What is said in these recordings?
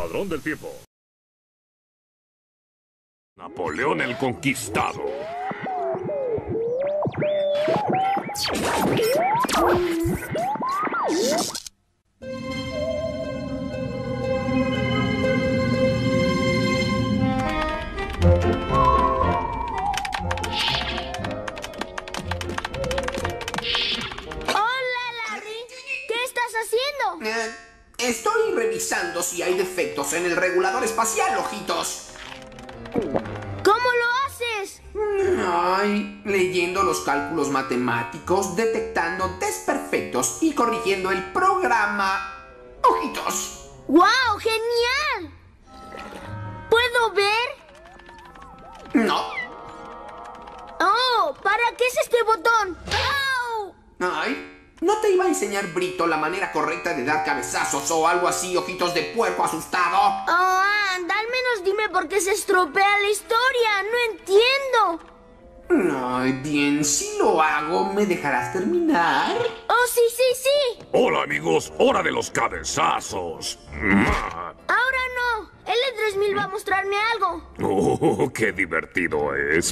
ladrón del tiempo. Napoleón el Conquistado. Estoy revisando si hay defectos en el regulador espacial, ojitos. ¿Cómo lo haces? Ay, leyendo los cálculos matemáticos, detectando desperfectos y corrigiendo el programa. Ojitos. ¡Guau! ¡Genial! ¿Puedo ver? No. ¡Oh! ¿Para qué es este botón? ¡Au! Ay, ¿no te iba a enseñar Brito la manera correcta de dar cabezazos o algo así, ojitos de puerco asustado? Oh, anda, al menos dime por qué se estropea la historia. No entiendo. Ay, bien, si lo hago, ¿me dejarás terminar? ¡Oh, sí, sí, sí! Hola, amigos. Hora de los cabezazos. Ahora no. L3000 va a mostrarme algo. Oh, qué divertido es.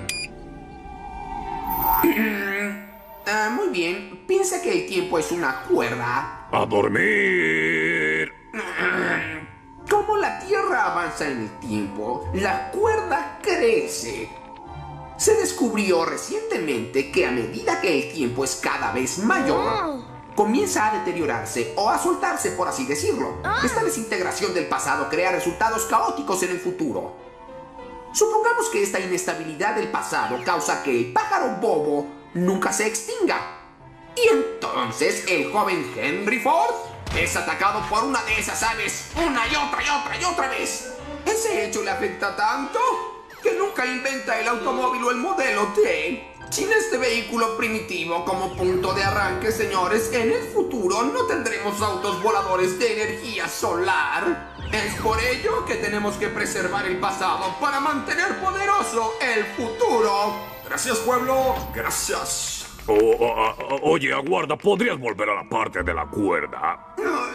Muy bien. Piensa que el tiempo es una cuerda. ¡A dormir! Como la Tierra avanza en el tiempo, la cuerda crece. Se descubrió recientemente que a medida que el tiempo es cada vez mayor, comienza a deteriorarse o a soltarse, por así decirlo. Esta desintegración del pasado crea resultados caóticos en el futuro. Supongamos que esta inestabilidad del pasado causa que el pájaro bobo nunca se extinga. Y entonces el joven Henry Ford es atacado por una de esas aves una y otra y otra y otra vez. Ese hecho le afecta tanto que nunca inventa el automóvil o el modelo T. Sin este vehículo primitivo como punto de arranque, señores, en el futuro no tendremos autos voladores de energía solar. Es por ello que tenemos que preservar el pasado para mantener poderoso el futuro. Gracias, pueblo. Gracias. Oye, aguarda. ¿Podrías volver a la parte de la cuerda?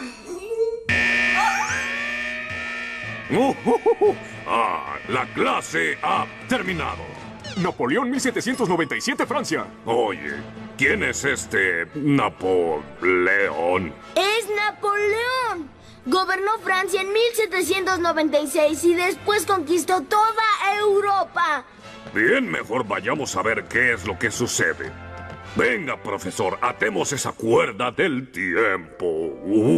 La clase ha terminado. Napoleón 1797, Francia. Oye, ¿quién es este Napoleón? ¡Es Napoleón! Gobernó Francia en 1796 y después conquistó toda Europa. Bien, mejor vayamos a ver qué es lo que sucede. Venga, profesor, atemos esa cuerda del tiempo.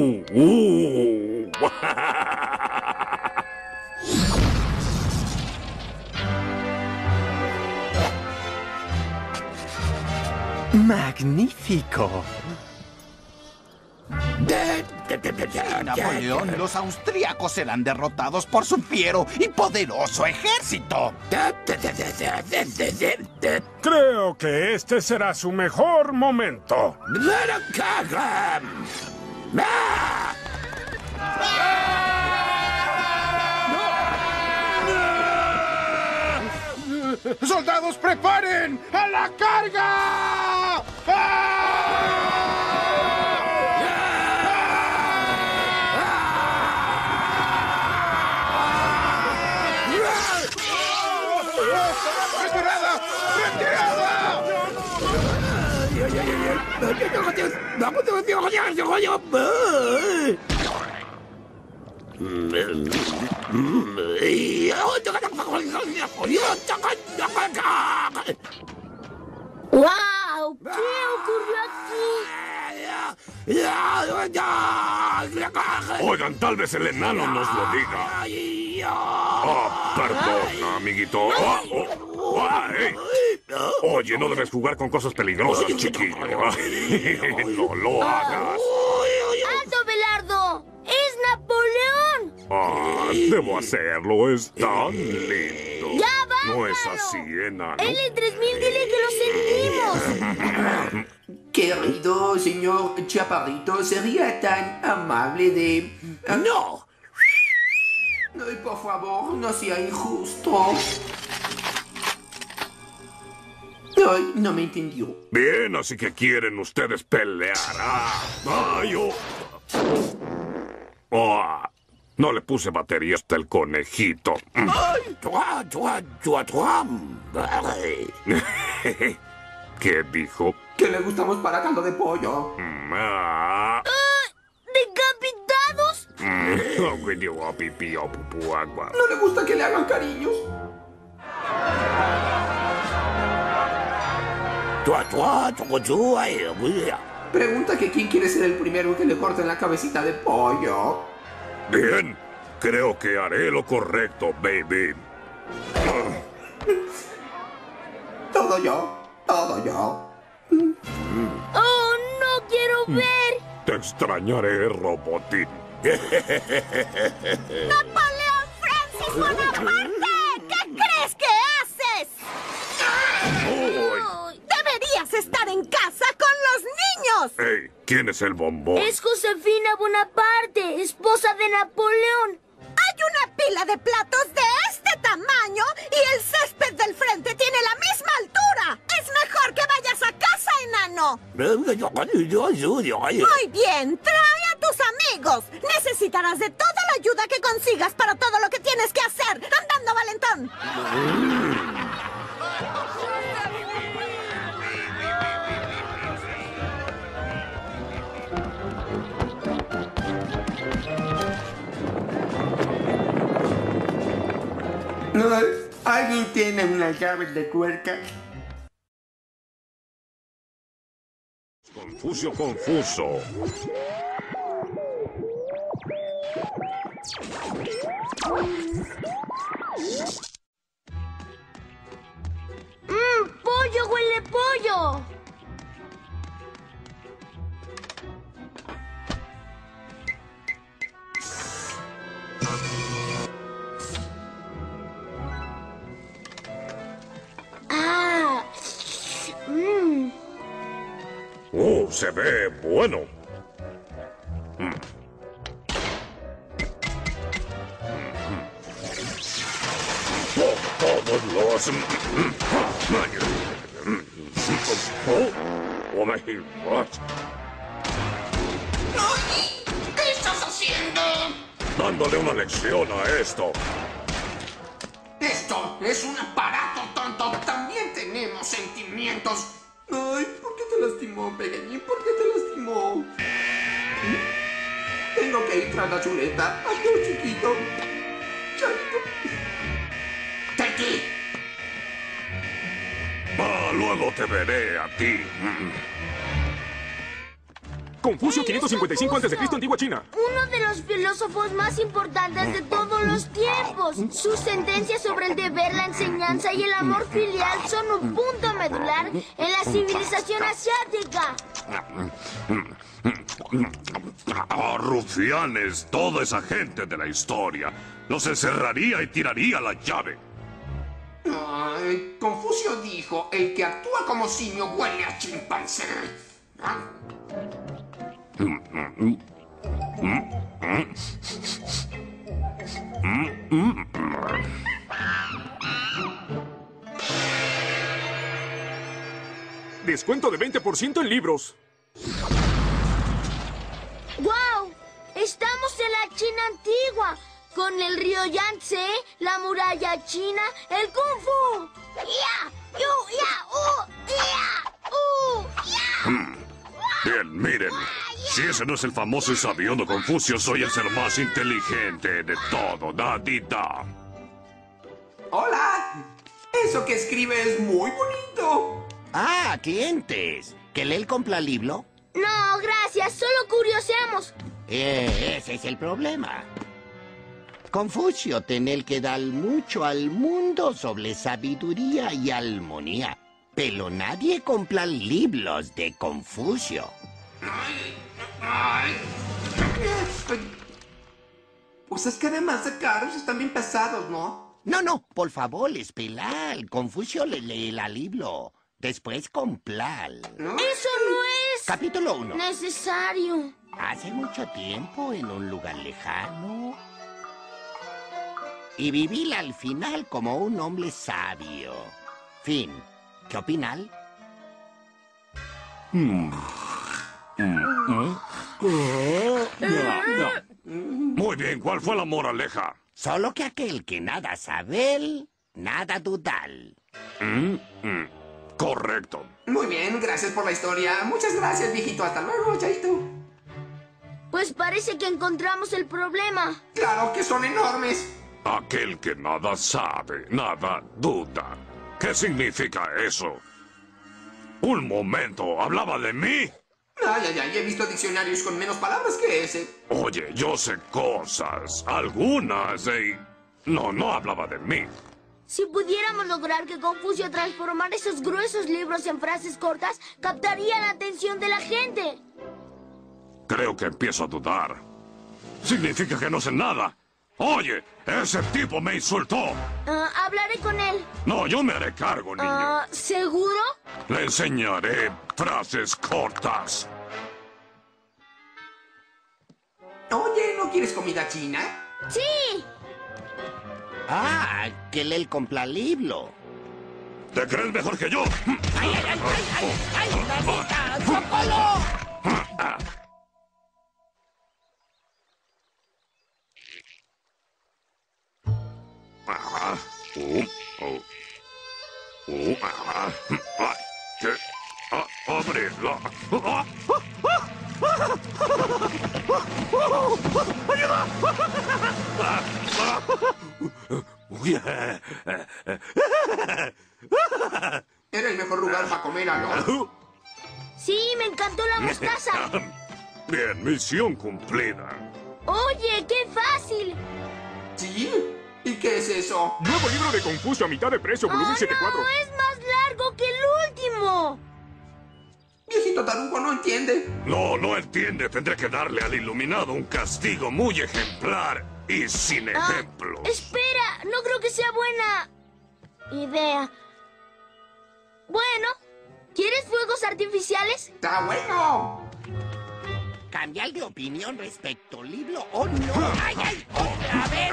¡Magnífico! Napoleón, los austríacos serán derrotados por su fiero y poderoso ejército. Creo que este será su mejor momento. ¡Soldados, preparen! ¡A la carga! ¡Retirada! ¡Wow! ¿Qué ocurrió aquí? Oigan, tal vez el enano nos lo diga. Perdona, amiguito. Hey. Oye, no debes jugar con cosas peligrosas, chiquillo. No lo hagas. ¡Alto, Belardo! ¡Es Napoleón! Debo hacerlo. Es tan lindo. ¡Ya va! No es así, enano. L3000, dile que lo sentimos. Querido señor Chaparrito, ¿sería tan amable de... ¡No! Ay, por favor, no sea injusto. Ay, no me entendió. Bien, así que quieren ustedes pelear. No le puse batería hasta el conejito. ¿Qué dijo? Que le gustamos para caldo de pollo. ¿Decapitados? No le gusta que le hagan cariños. Pregunta que quién quiere ser el primero que le corten la cabecita de pollo. Bien, creo que haré lo correcto, baby. Todo yo, todo yo. ¡Oh, no quiero ver! Te extrañaré, Robotín. ¡Napoleón Francis Bonaparte! ¿Qué crees que haces? ¡Deberías estar en casa con los niños! Hey, ¿quién es el bombón? Es Josefina Bonaparte, esposa de Napoleón. Hay una pila de platos de este tamaño y el césped del frente tiene la misma altura. Es mejor que vayas a casa, enano. Muy bien, trae a tus amigos. Necesitarás de toda la ayuda que consigas para todo lo que tienes que hacer. ¡Andando, valentón! ¿Alguien tiene unas llaves de tuerca? Confucio confuso. ¡Pollo huele pollo! ¡Ah! Se ve bueno. Todos los... ¿Qué estás haciendo? Dándole una lección a esto. Esto es un aparato tonto. También tenemos sentimientos. Ay, ¿por qué te lastimó, pequeñín? ¿Por qué te lastimó? Tengo que ir tras la chuleta. Adiós, chiquito. Chaito. ¡Teki! Luego te veré a ti. Confucio 555 a.C. Antigua China. Uno de los filósofos más importantes de todos los tiempos. Sus sentencias sobre el deber, la enseñanza y el amor filial son un punto medular en la civilización asiática. Rufianes, toda esa gente de la historia. Los encerraría y tiraría la llave. Ay, Confucio dijo, el que actúa como simio huele a chimpancé. Descuento de 20% en libros. ¡Guau! Estamos en la China antigua, con el río Yangtze, la muralla china, el Kung Fu. ¡Ya! ¡Yu! ¡Ya! ¡Ya! Bien, miren. Si ese no es el famoso y sabiondo Confucio, soy el ser más inteligente de todo. Da-di-da. ¡Hola! Eso que escribe es muy bonito. Ah, clientes. ¿Que Lel compra libro? No, gracias, solo curioseamos. Ese es el problema. Confucio tenel que dar mucho al mundo sobre sabiduría y armonía. Pero nadie compra libros de Confucio. Pues es que además de caros están bien pesados, ¿no? No, por favor, esperar. Confucio le lee el libro. Después comprar. ¿No? Eso no es Capítulo 1. necesario. Hace mucho tiempo, en un lugar lejano. Y vivir al final como un hombre sabio. Fin. ¿Qué opinan? Muy bien, ¿Cuál fue la moraleja? Solo que aquel que nada sabe, nada dudal. Correcto. Muy bien, gracias por la historia. Muchas gracias, viejito. Hasta luego, chaito. Pues parece que encontramos el problema. Claro que son enormes. Aquel que nada sabe, nada duda. ¿Qué significa eso? Un momento, ¿hablaba de mí? Ay, he visto diccionarios con menos palabras que ese. Oye, yo sé cosas, algunas, No hablaba de mí. Si pudiéramos lograr que Confucio transformara esos gruesos libros en frases cortas, captaría la atención de la gente. Creo que empiezo a dudar. Significa que no sé nada. Oye, ese tipo me insultó. Hablaré con él. No, yo me haré cargo, niño. ¿Seguro? Le enseñaré frases cortas. Oye, ¿no quieres comida china? ¡Sí! Ah, que él compra libro. ¿Te crees mejor que yo? ¡Ay, mamita! ¡Socorro! Ajá. Ajá. Ay, ¿qué? ¡Ábrela! ¡Ayuda! Era el mejor lugar para comer algo. Sí, me encantó la mostaza. Bien, misión cumplida. Oye, qué fácil. ¿Sí? ¿Y qué es eso? Nuevo libro de Confucio a mitad de precio, volumen 7.4. No, es más largo que el último. Viejito tarugo no entiende. No entiende. Tendré que darle al iluminado un castigo muy ejemplar y sin ejemplos. Espera, no creo que sea buena idea. Bueno, ¿quieres fuegos artificiales? ¡Está bueno! Cambiar de opinión respecto al libro. ¡Oh, no! ¡Ay! ¡Otra vez!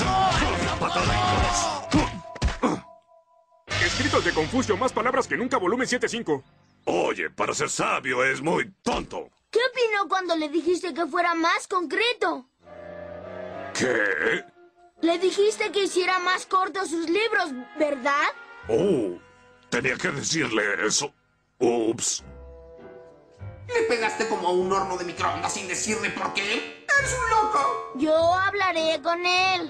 ¡No! Escritos de Confucio, más palabras que nunca, volumen 7.5. Oye, para ser sabio es muy tonto. ¿Qué opinó cuando le dijiste que fuera más concreto? ¿Qué? Le dijiste que hiciera más cortos sus libros, ¿verdad? Tenía que decirle eso. Ups. Le pegaste como a un horno de microondas sin decirle por qué. ¡Eres un loco! Yo hablaré con él.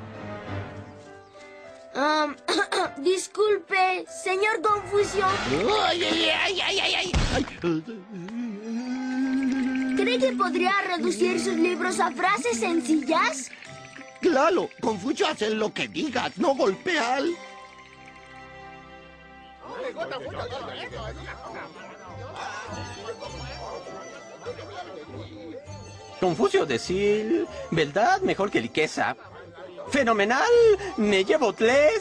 Disculpe, señor Confucio. ¿Cree que podría reducir sus libros a frases sencillas? Claro, Confucio hace lo que digas, no golpear. Confucio decir, ¿verdad? Mejor que riqueza. Fenomenal, me llevo 3.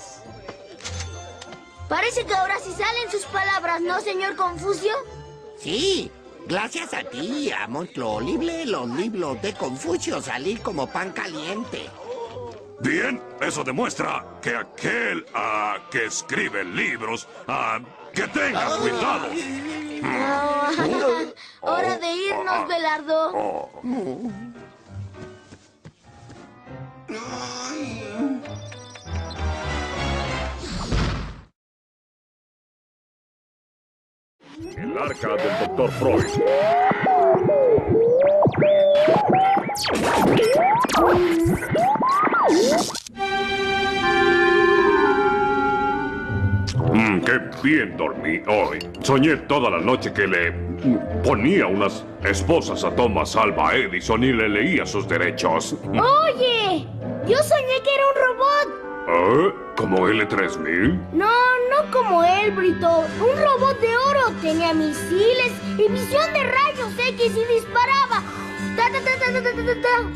Parece que ahora sí salen sus palabras, ¿no, señor Confucio? Sí, gracias a ti, a Monstruo Libre, los libros de Confucio salir como pan caliente. Bien, eso demuestra que aquel que escribe libros, que tenga cuidado. Hora de irnos, Belardo. El arca del Dr. Freud. Qué bien dormí hoy. Soñé toda la noche que le ponía unas esposas a Thomas Alva Edison y le leía sus derechos. Oye, yo soñé que era un robot. ¿Como L3000? No como él, Brito. Un robot de oro. Tenía misiles y visión de rayos X y disparaba. Ta, ta, ta, ta, ta, ta, ta, ta.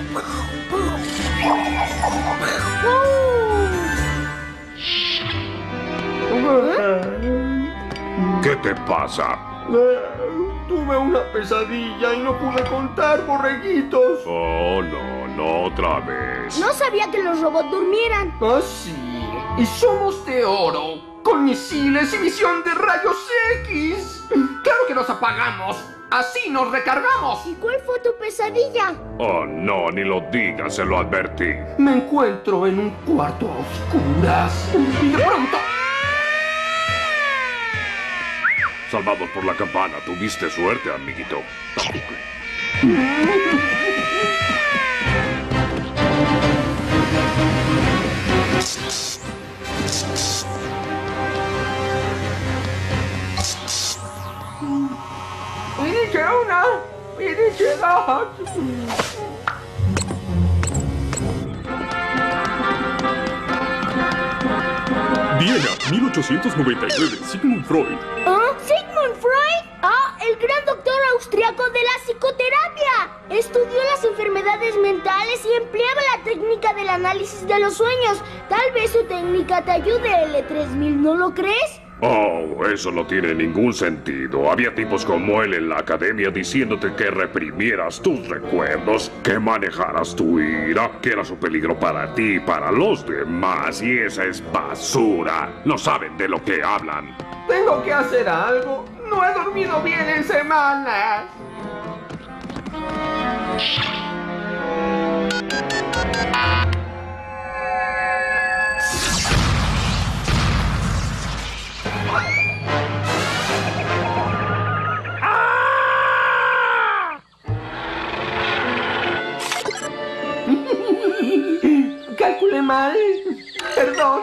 ¿Qué te pasa? Tuve una pesadilla y no pude contar borreguitos. Oh, no otra vez. No sabía que los robots durmieran. Ah, sí. Y somos de oro, con misiles y visión de rayos X. ¡Claro que nos apagamos! Así nos recargamos. ¿Y cuál fue tu pesadilla? Oh, no, ni lo digas, se lo advertí. Me encuentro en un cuarto a oscuras. Y de pronto... Salvados por la campana, tuviste suerte, amiguito. Viena, 1899, Sigmund Freud. ¿Ah? ¿Sigmund Freud? Ah, el gran doctor austriaco de la psicoterapia. Estudió las enfermedades mentales y empleaba la técnica del análisis de los sueños. Tal vez su técnica te ayude, L3000, ¿no lo crees? Oh, eso no tiene ningún sentido. Había tipos como él en la academia diciéndote que reprimieras tus recuerdos, que manejaras tu ira, que eras un peligro para ti y para los demás. Y esa es basura. No saben de lo que hablan. Tengo que hacer algo. No he dormido bien en semanas. Calculé mal. Perdón.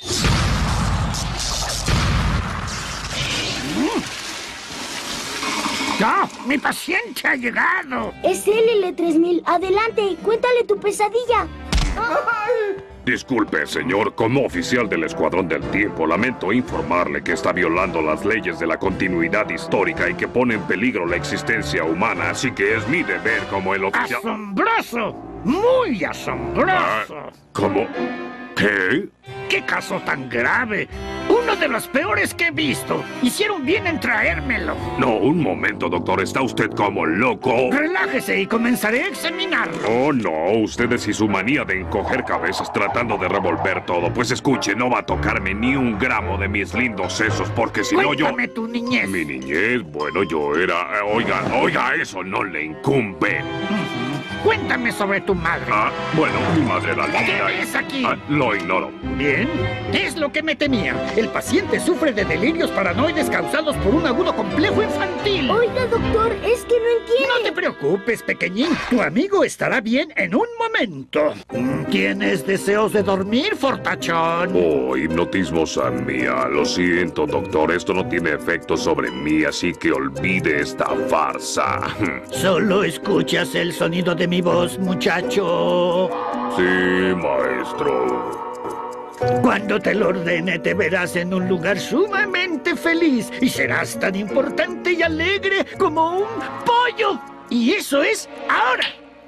¡Ya! ¡Mi paciente ha llegado! Es él, L3000. Adelante, cuéntale tu pesadilla. Disculpe, señor. Como oficial del Escuadrón del Tiempo, lamento informarle que está violando las leyes de la continuidad histórica y que pone en peligro la existencia humana. Así que es mi deber como el oficial... ¡Asombroso! ¡Muy asombroso! ¿Cómo? ¿Qué? ¡Qué caso tan grave! Uno de los peores que he visto. Hicieron bien en traérmelo. No, un momento, doctor. ¿Está usted como loco? Relájese y comenzaré a examinarlo. Oh, no. Ustedes y su manía de encoger cabezas tratando de revolver todo. Pues escuche, no va a tocarme ni un gramo de mis lindos sesos, porque si no yo... Cuéntame tu niñez. Mi niñez, bueno, yo era... Oiga, eso no le incumbe. Cuéntame sobre tu madre. Ah, bueno, mi madre era linda. ¿Qué ves aquí? Lo ignoro. Bien, es lo que me temía. El paciente sufre de delirios paranoides causados por un agudo complejo infantil. Oiga, doctor, es que no entiende. No te preocupes, pequeñín. Tu amigo estará bien en un momento. ¿Tienes deseos de dormir, fortachón? Oh, hipnotismo mía. Lo siento, doctor. Esto no tiene efecto sobre mí, así que olvide esta farsa. Solo escuchas el sonido de mi voz, muchacho. Sí, maestro. Cuando te lo ordene, te verás en un lugar sumamente feliz y serás tan importante y alegre como un pollo. Y eso es ahora.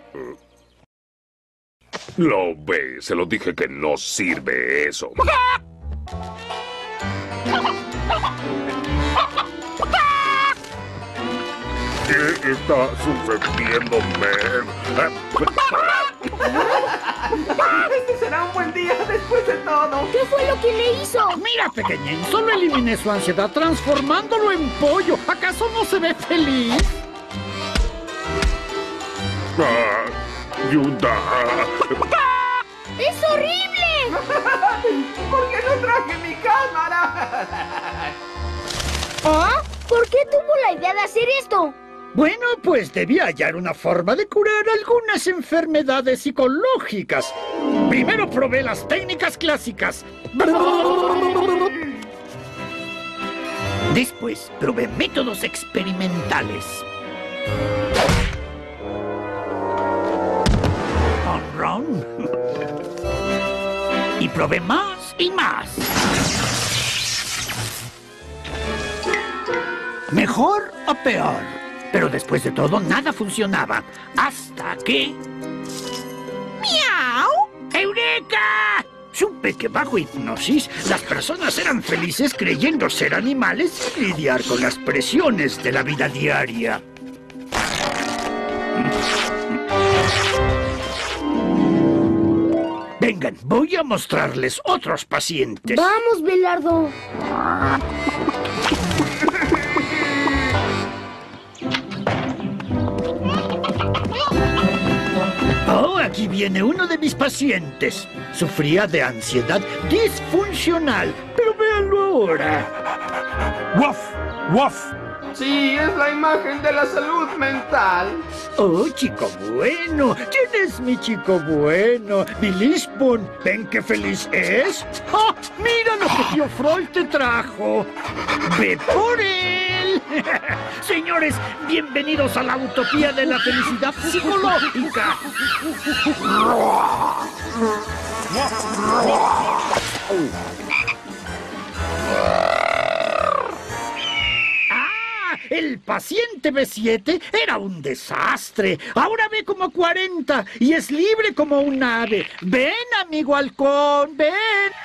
Lo ve, se lo dije que no sirve eso. ¿Qué está sucediendo, Este será un buen día después de todo. ¿Qué fue lo que le hizo? Mira, pequeñín, solo eliminé su ansiedad transformándolo en pollo. ¿Acaso no se ve feliz? Ayuda. ¡Es horrible! ¿Por qué no traje mi cámara? ¿Ah? ¿Por qué tuvo la idea de hacer esto? Bueno, pues debía hallar una forma de curar algunas enfermedades psicológicas. Primero probé las técnicas clásicas. Después probé métodos experimentales. Ron. Y probé más y más. ¿Mejor o peor? Pero después de todo, nada funcionaba. Hasta que... ¡Miau! ¡Eureka! Supe que bajo hipnosis, las personas eran felices creyendo ser animales y lidiar con las presiones de la vida diaria. Vengan, voy a mostrarles otros pacientes. Vamos, Belardo. Aquí viene uno de mis pacientes. Sufría de ansiedad disfuncional, pero véanlo ahora. ¡Waf! ¡Waf! Sí, es la imagen de la salud mental. Oh, chico bueno. ¿Quién es mi chico bueno? Mi Lisbon. ¿Ven qué feliz es? ¡Ah! ¡Mira lo que tío Freud te trajo! ¡Ve por él! Señores, bienvenidos a la utopía de la felicidad psicológica. El paciente B7 era un desastre. Ahora ve como 40 y es libre como un ave. Ven, amigo halcón, ven.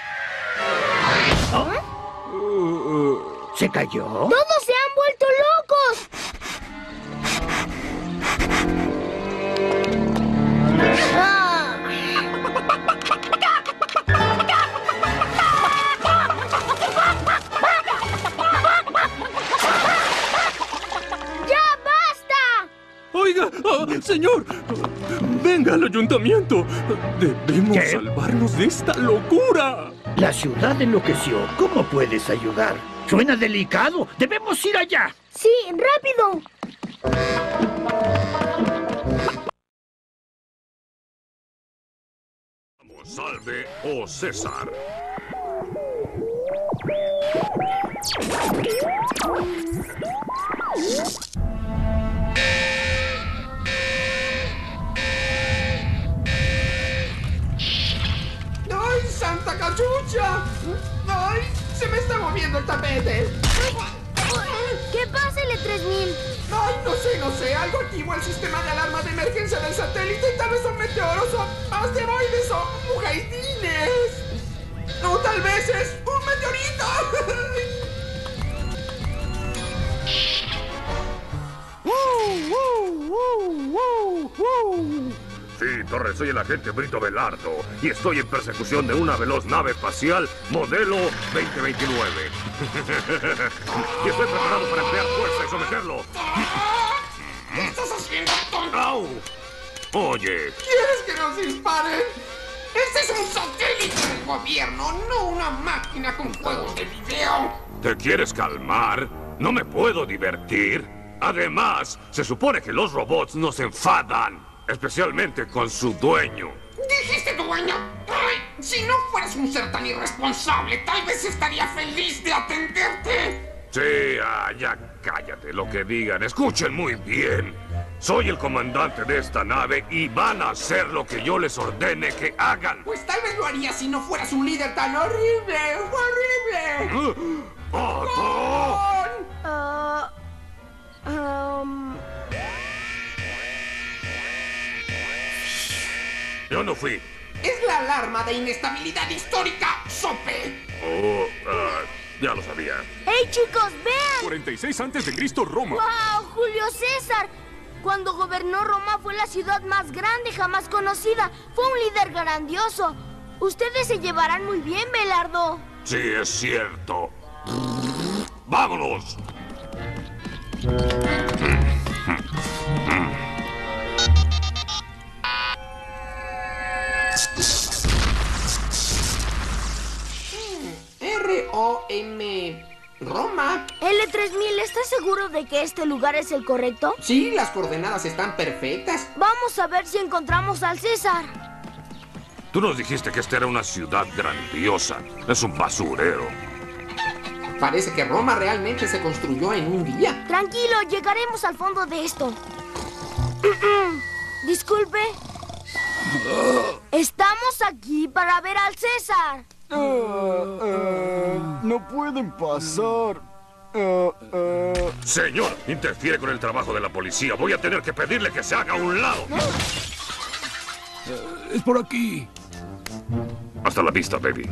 ¿Oh? ¿Se cayó? ¡Todos se han vuelto locos! Oiga, señor, venga al ayuntamiento. Debemos salvarnos de esta locura. La ciudad enloqueció. ¿Cómo puedes ayudar? Suena delicado. Debemos ir allá. Sí, rápido. Salve o César. ¡Ay, Santa Cachucha! ¡Ay, se me está moviendo el tapete! ¿Qué pasa, L3000? ¡Ay, no sé! Algo activó el sistema de alarma de emergencia del satélite. Tal vez son meteoros o asteroides o mujaidines. O tal vez es un meteorito. Sí, Torres, soy el agente Brito Velardo y estoy en persecución de una veloz nave espacial modelo 2029. Y estoy preparado para emplear fuerza y someterlo. ¿Qué estás haciendo, tonto? ¡Au! Oye. ¿Quieres que nos disparen? Este es un satélite del gobierno, no una máquina con juegos de video. ¿Te quieres calmar? No me puedo divertir. Además, se supone que los robots nos enfadan. Especialmente con su dueño. ¿Dijiste dueño? Ay, si no fueras un ser tan irresponsable, tal vez estaría feliz de atenderte. Sí, ya cállate, lo que digan. Escuchen muy bien. Soy el comandante de esta nave y van a hacer lo que yo les ordene que hagan. Pues tal vez lo haría si no fueras un líder tan horrible. ¡Horrible! Yo no fui. Es la alarma de inestabilidad histórica, Sope. Oh, ya lo sabía. ¡Hey, chicos, vean! 46 antes de Cristo, Roma. ¡Wow! ¡Julio César! Cuando gobernó Roma fue la ciudad más grande jamás conocida. Fue un líder grandioso. Ustedes se llevarán muy bien, Belardo. Sí, es cierto. ¡Vámonos! R-O-M... Roma. L3000, ¿estás seguro de que este lugar es el correcto? Sí, las coordenadas están perfectas. Vamos a ver si encontramos al César. Tú nos dijiste que esta era una ciudad grandiosa. Es un basurero. Parece que Roma realmente se construyó en un día. Tranquilo, llegaremos al fondo de esto. Disculpe. Estamos aquí para ver al César. No pueden pasar. Señor, interfiere con el trabajo de la policía. Voy a tener que pedirle que se haga a un lado. Es por aquí. Hasta la vista, baby.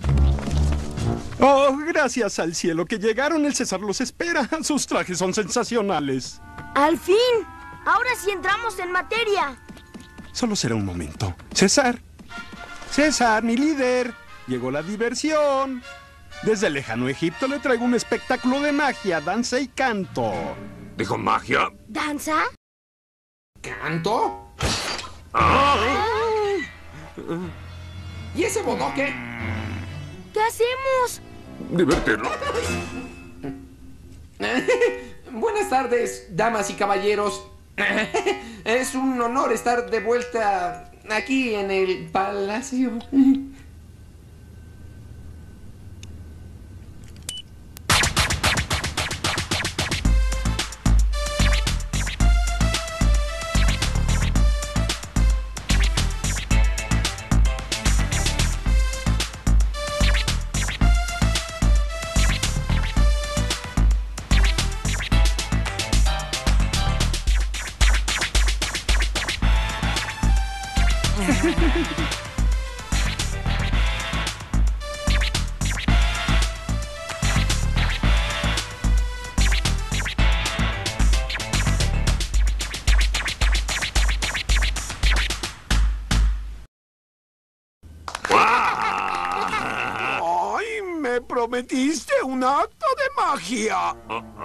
Oh, gracias al cielo que llegaron. El César los espera. Sus trajes son sensacionales. ¡Al fin! Ahora sí entramos en materia. Solo será un momento. César. César, mi líder. Llegó la diversión. Desde el lejano Egipto le traigo un espectáculo de magia, danza y canto. ¿Dijo magia? ¿Danza? ¿Canto? ¡Ah! ¿Y ese bodoque? ¿Qué hacemos? Divertirlo. Buenas tardes, damas y caballeros. Es un honor estar de vuelta aquí en el palacio. ¡Ay, me prometiste un acto de magia!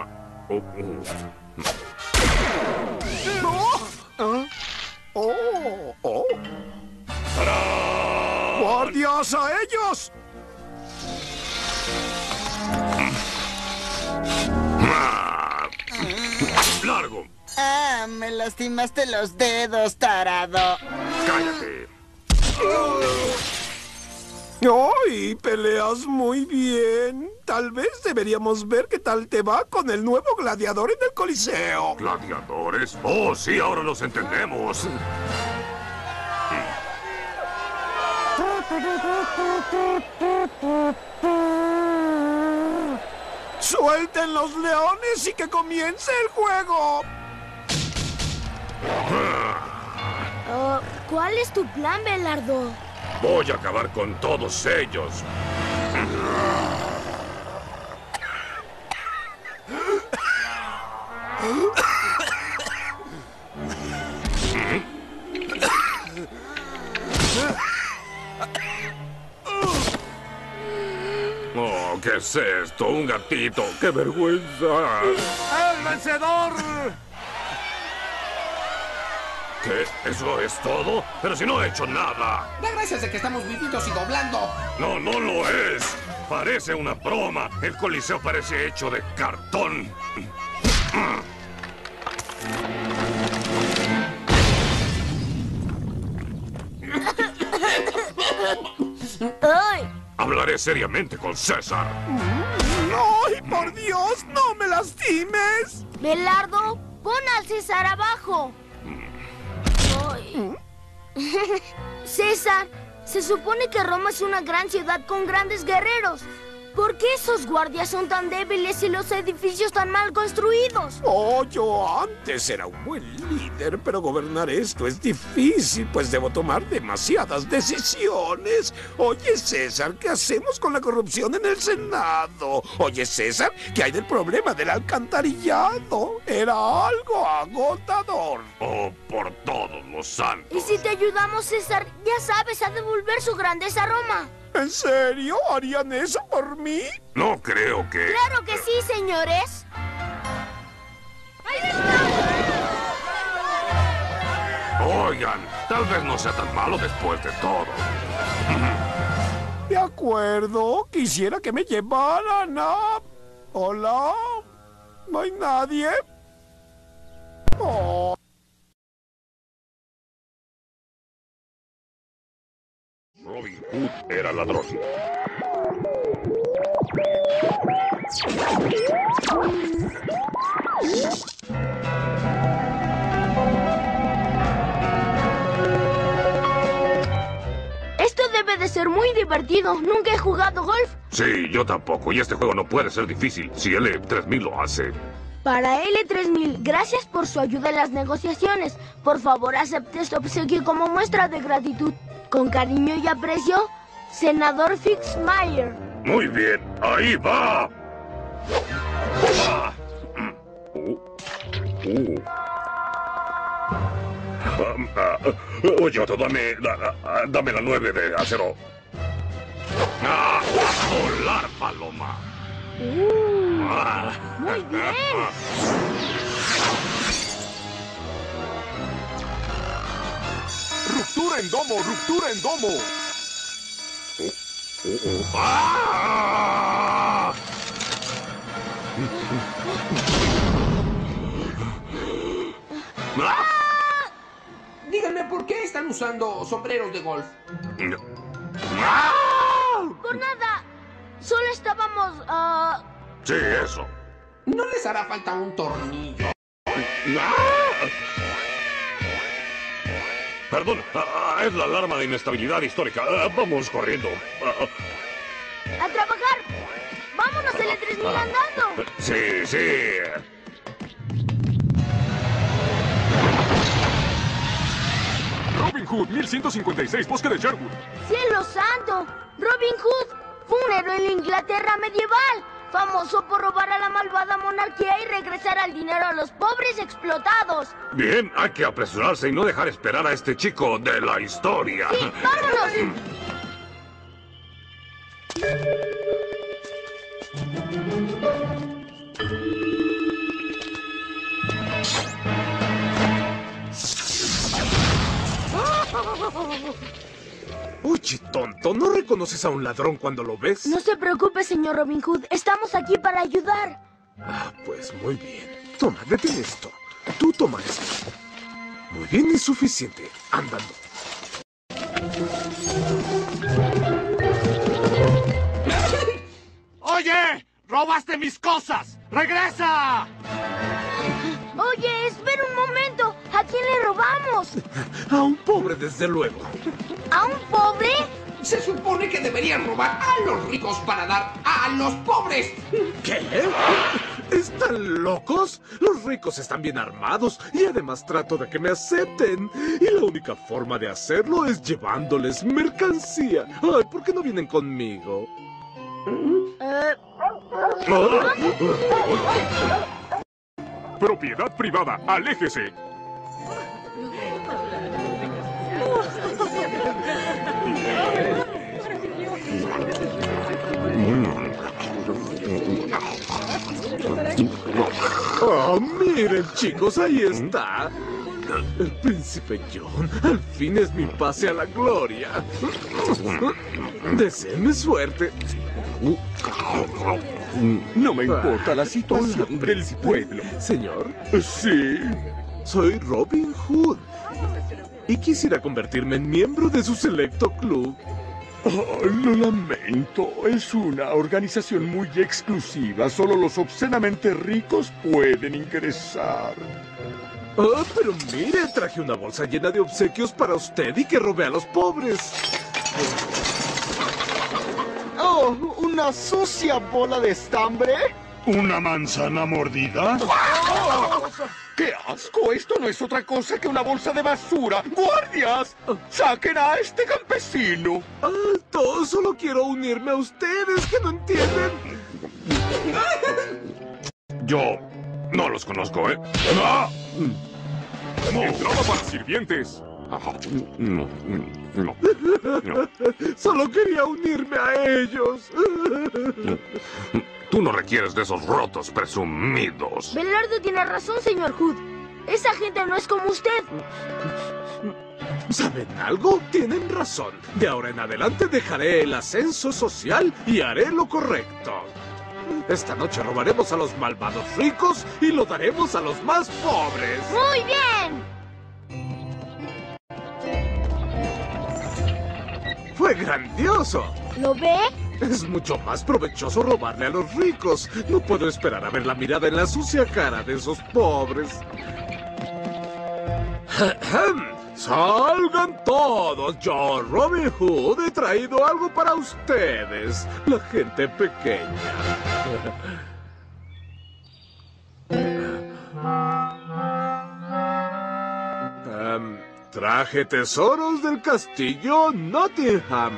¡Guardias a ellos! ¡Largo! Ah, me lastimaste los dedos, tarado. ¡Cállate! ¡Ay, peleas muy bien! Tal vez deberíamos ver qué tal te va con el nuevo gladiador en el Coliseo. ¿Gladiadores? Oh, sí, ahora los entendemos. ¡Suelten los leones y que comience el juego! ¿Cuál es tu plan, Belardo? Voy a acabar con todos ellos. Oh, ¿qué es esto? Un gatito. ¡Qué vergüenza! ¡El vencedor! ¿Qué? ¿Eso es todo? Pero si no he hecho nada. Da gracias de que estamos vivitos y doblando. No, no lo es. Parece una broma. El Coliseo parece hecho de cartón. ¡Ay! Hablaré seriamente con César. ¡Ay, por Dios! ¡No me lastimes! Belardo, pon al César abajo. Ay. César, se supone que Roma es una gran ciudad con grandes guerreros. ¿Por qué esos guardias son tan débiles y los edificios tan mal construidos? Oh, yo antes era un buen líder, pero gobernar esto es difícil, pues debo tomar demasiadas decisiones. Oye, César, ¿qué hacemos con la corrupción en el Senado? Oye, César, ¿qué hay del problema del alcantarillado? Era algo agotador. Oh, por todos los santos. Y si te ayudamos, César, ya sabes, a devolver su grandeza a Roma. ¿En serio? ¿Harían eso por mí? No creo que... ¡Claro que sí, señores! Oigan, tal vez no sea tan malo después de todo. De acuerdo, quisiera que me llevaran a... ¿Hola? ¿No hay nadie? Oh. Robin Hood era ladrón. Esto debe de ser muy divertido. Nunca he jugado golf. Sí, yo tampoco. Y este juego no puede ser difícil si L3000 lo hace. Para L3000, gracias por su ayuda en las negociaciones. Por favor, acepte este obsequio como muestra de gratitud. Con cariño y aprecio, Senador Fixmeyer. Muy bien, ahí va. Oye, dame la 9 de acero. ¡A volar, paloma! Muy bien. ¡Ruptura Ruptura en domo, ruptura en domo. ¡Ah! Díganme, ¿por qué están usando sombreros de golf? Por nada. Solo estábamos... Sí, eso. ¿No les hará falta un tornillo? Perdón, es la alarma de inestabilidad histórica. Vamos corriendo. ¡A trabajar! ¡Vámonos el E3000 andando! Sí, sí. Robin Hood, 1156, Bosque de Sherwood. ¡Cielo santo! Robin Hood fue un héroe en la Inglaterra medieval, famoso por robar a la malvada monarquía y regresar al dinero a los pobres explotados. Bien, hay que apresurarse y no dejar esperar a este chico de la historia. ¡Sí, vámonos! Oye, tonto, ¿no reconoces a un ladrón cuando lo ves? No se preocupe, señor Robin Hood. Estamos aquí para ayudar. Ah, pues muy bien. Toma, detén esto. Tú toma esto. Muy bien, es suficiente. Andando. ¡Oye! ¡Robaste mis cosas! ¡Regresa! Oye, espera un momento. ¿A quién le robamos? A un pobre, desde luego. ¿A un pobre? Se supone que deberían robar a los ricos para dar a los pobres. ¿Qué? ¿Están locos? Los ricos están bien armados y además trato de que me acepten. Y la única forma de hacerlo es llevándoles mercancía. Ay, ¿por qué no vienen conmigo? Propiedad privada, aléjese. Oh, miren, chicos, ahí está. El príncipe John, al fin es mi pase a la gloria. Deseenme suerte. No me importa la situación del pueblo. Señor, Sí. soy Robin Hood. Y quisiera convertirme en miembro de su selecto club. Oh, lo lamento. Es una organización muy exclusiva. Solo los obscenamente ricos pueden ingresar. Oh, pero mire, traje una bolsa llena de obsequios para usted y que robé a los pobres. ¡Oh! ¿Una sucia bola de estambre? ¿Una manzana mordida? ¡Qué asco! Esto no es otra cosa que una bolsa de basura. ¡Guardias! ¡Saquen a este campesino! Alto, solo quiero unirme a ustedes, que no entienden. Yo no los conozco, ¿eh? ¡Ah! Entrada para sirvientes. No. Solo quería unirme a ellos. Tú no requieres de esos rotos presumidos. Belardo tiene razón, señor Hood. Esa gente no es como usted. ¿Saben algo? Tienen razón. De ahora en adelante dejaré el ascenso social y haré lo correcto. Esta noche robaremos a los malvados ricos y lo daremos a los más pobres. ¡Muy bien! ¡Fue grandioso! ¿Lo ve? Es mucho más provechoso robarle a los ricos. No puedo esperar a ver la mirada en la sucia cara de esos pobres. ¡Salgan todos! Yo, Robin Hood, he traído algo para ustedes, la gente pequeña. Traje tesoros del castillo Nottingham.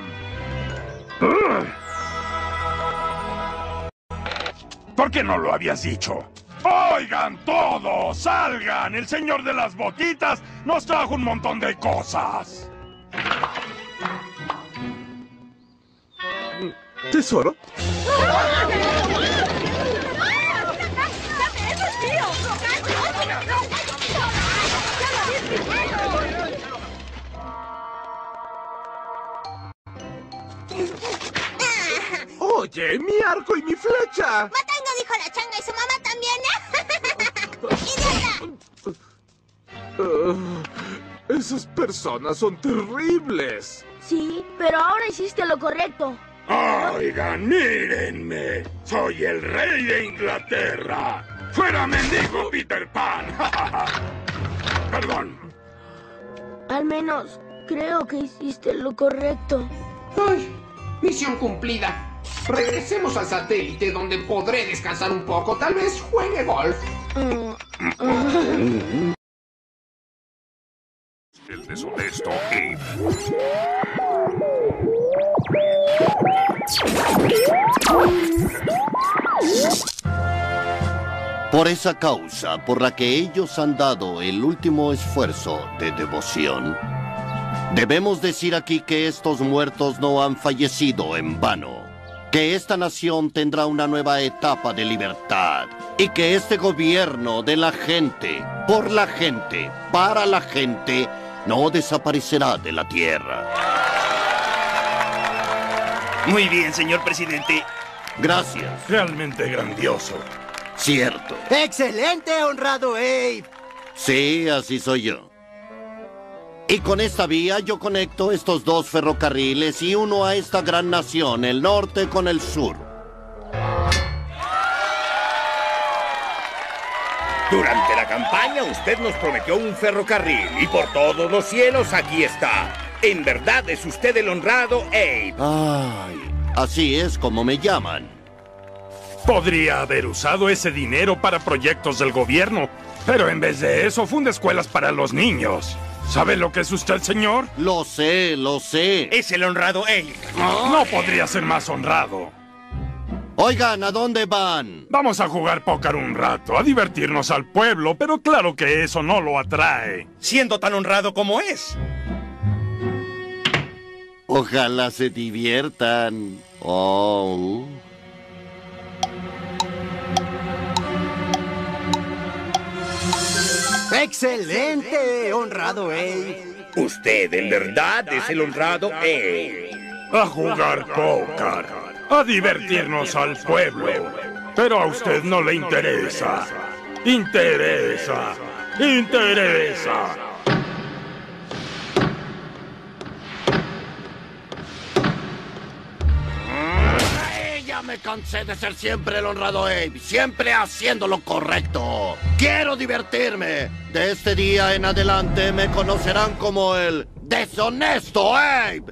¿Por qué no lo habías dicho? ¡Oigan todos! ¡Salgan! El señor de las botitas nos trajo un montón de cosas. ¿Tesoro? Oye, mi arco y mi flecha. Matango dijo la changa y su mamá también, ¿eh? Esas personas son terribles. Sí, pero ahora hiciste lo correcto. Oigan, mírenme. Soy el rey de Inglaterra. ¡Fuera, mendigo Peter Pan! Perdón. Al menos creo que hiciste lo correcto. ¡Ay! Misión cumplida. Regresemos al satélite donde podré descansar un poco. Tal vez juegue golf. El deshonesto Abe. Por esa causa por la que ellos han dado el último esfuerzo de devoción, debemos decir aquí que estos muertos no han fallecido en vano, que esta nación tendrá una nueva etapa de libertad y que este gobierno de la gente, por la gente, para la gente, no desaparecerá de la tierra. Muy bien, señor presidente. Gracias. Realmente grandioso. Cierto. ¡Excelente, honrado Abe! Sí, así soy yo. Y con esta vía yo conecto estos dos ferrocarriles y uno a esta gran nación, el norte con el sur. Durante la campaña usted nos prometió un ferrocarril y por todos los cielos aquí está. En verdad es usted el honrado Abe. Ay, así es como me llaman. Podría haber usado ese dinero para proyectos del gobierno, pero en vez de eso funda escuelas para los niños. ¿Sabe lo que es usted, señor? Lo sé, lo sé. Es el honrado Abe. No podría ser más honrado. Oigan, ¿a dónde van? Vamos a jugar póker un rato, a divertirnos al pueblo, pero claro que eso no lo atrae. Siendo tan honrado como es. Ojalá se diviertan. Oh. ¡Excelente, honrado Abe! Usted en verdad es el honrado Abe. A jugar póker, a divertirnos al pueblo. Pero a usted no le interesa. Interesa. Ya me cansé de ser siempre el honrado Abe, siempre haciendo lo correcto. Quiero divertirme. De este día en adelante me conocerán como el deshonesto Abe.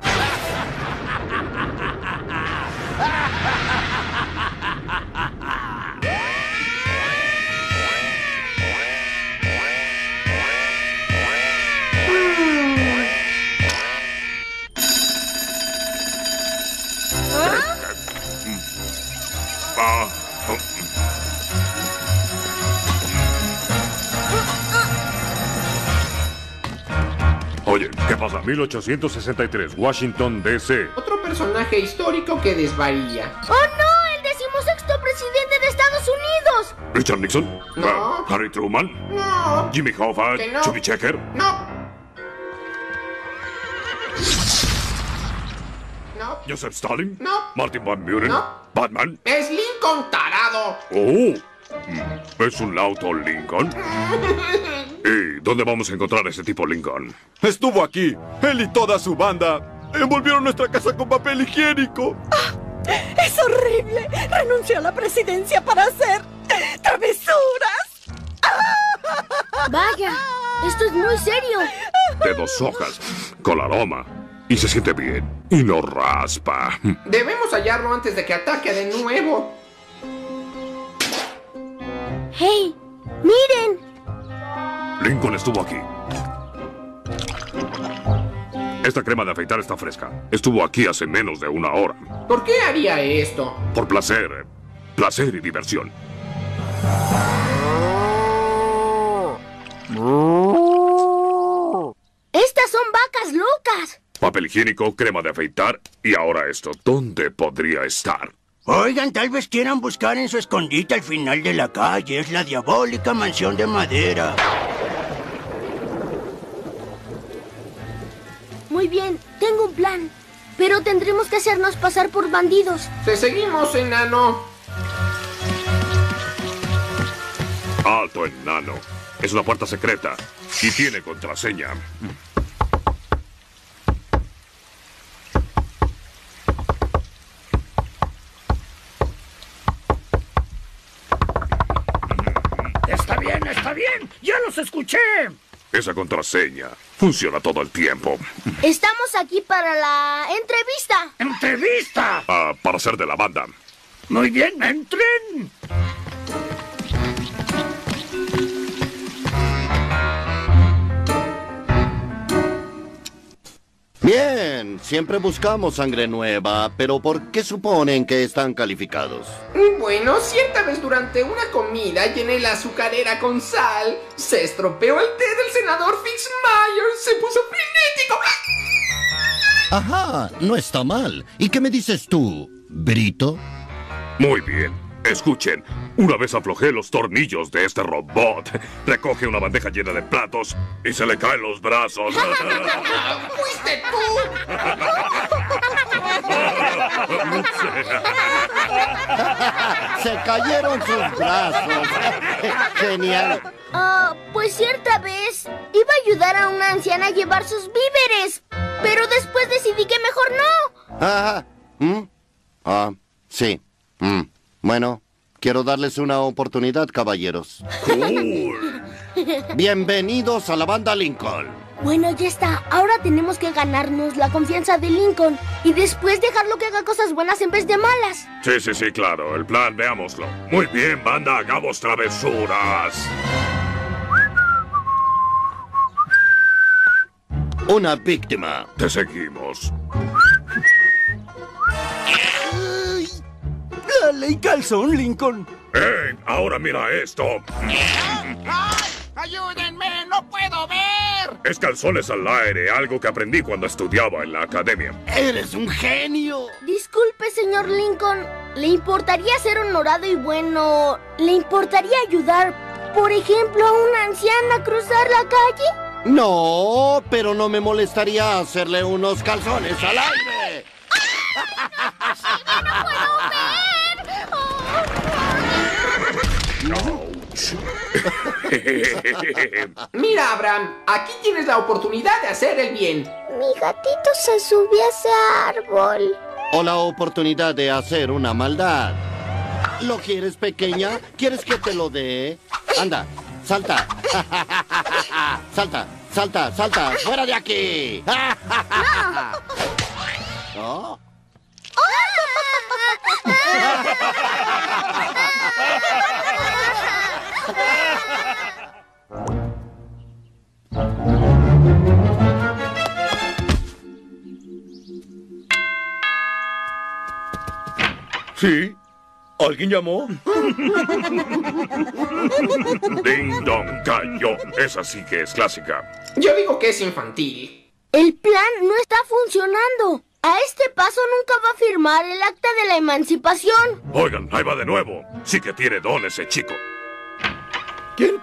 Oye, ¿qué pasa? 1863, Washington, D.C. Otro personaje histórico que desvaría. ¡Oh, no! ¡El 16º presidente de Estados Unidos! ¿Richard Nixon? No. ¿Harry Truman? No. ¿Jimmy Hoffa? Que no. ¿Chubby Checker? No. ¿Joseph Stalin? No. ¿Martin Van Buren? No. ¿Batman? ¡Es Lincoln, tarado! ¡Oh! ¿Es un auto Lincoln? ¿Y dónde vamos a encontrar a ese tipo Lincoln? Estuvo aquí. Él y toda su banda envolvieron nuestra casa con papel higiénico. ¡Es horrible! Renunció a la presidencia para hacer travesuras. Vaya, esto es muy serio. De 2 hojas, con aroma. Y se siente bien. Y no raspa. Debemos hallarlo antes de que ataque de nuevo. ¡Hey! ¡Miren! Lincoln estuvo aquí. Esta crema de afeitar está fresca. Estuvo aquí hace menos de 1 hora. ¿Por qué haría esto? Por placer. Placer y diversión. ¡Estas son vacas locas! Papel higiénico, crema de afeitar y ahora esto. ¿Dónde podría estar? Oigan, tal vez quieran buscar en su escondite al final de la calle. Es la diabólica mansión de madera. Muy bien, tengo un plan. pero tendremos que hacernos pasar por bandidos. Te seguimos, enano. Alto, enano. Es una puerta secreta y tiene contraseña. Está bien, ya los escuché. Esa contraseña funciona todo el tiempo. Estamos aquí para la entrevista. ¿Entrevista? Para ser de la banda. Muy bien, entren. Bien, siempre buscamos sangre nueva, pero ¿por qué suponen que están calificados? Bueno, cierta vez durante una comida llené la azucarera con sal, se estropeó el té del senador Fix Myers, se puso frenético. Ajá, no está mal. ¿Y qué me dices tú, Brito? Muy bien. Escuchen, una vez aflojé los tornillos de este robot. Recoge una bandeja llena de platos y se le caen los brazos. ¡Fuiste tú! Se cayeron sus brazos. Genial. Pues cierta vez iba a ayudar a una anciana a llevar sus víveres, pero después decidí que mejor no. Ajá. Sí. Bueno, quiero darles una oportunidad, caballeros. Cool. Bienvenidos a la banda Lincoln. Bueno, ya está. Ahora tenemos que ganarnos la confianza de Lincoln y después dejarlo que haga cosas buenas en vez de malas. Sí, claro. El plan, veámoslo. Muy bien, banda, hagamos travesuras. Una víctima. Te seguimos. Dale y calzón, Lincoln. Ahora mira esto. ¡Ay! ¡Ayúdenme! ¡No puedo ver! Es calzones al aire, algo que aprendí cuando estudiaba en la academia. ¡Eres un genio! Disculpe, señor Lincoln. ¿Le importaría ser honorado y bueno? ¿Le importaría ayudar, por ejemplo, a una anciana a cruzar la calle? No, pero no me molestaría hacerle unos calzones al aire. ¡No puedo ver! Mira, Abraham, aquí tienes la oportunidad de hacer el bien. Mi gatito se subió a ese árbol. O la oportunidad de hacer una maldad. ¿Lo quieres, pequeña? ¿Quieres que te lo dé? Anda, salta. Salta. ¡Fuera de aquí! ¿No? ¿Sí? ¿Alguien llamó? Ding dong cayó. Esa sí que es clásica. Yo digo que es infantil. El plan no está funcionando. A este paso nunca va a firmar el acta de la emancipación. Oigan, ahí va de nuevo. Sí que tiene don ese chico. ¿Quién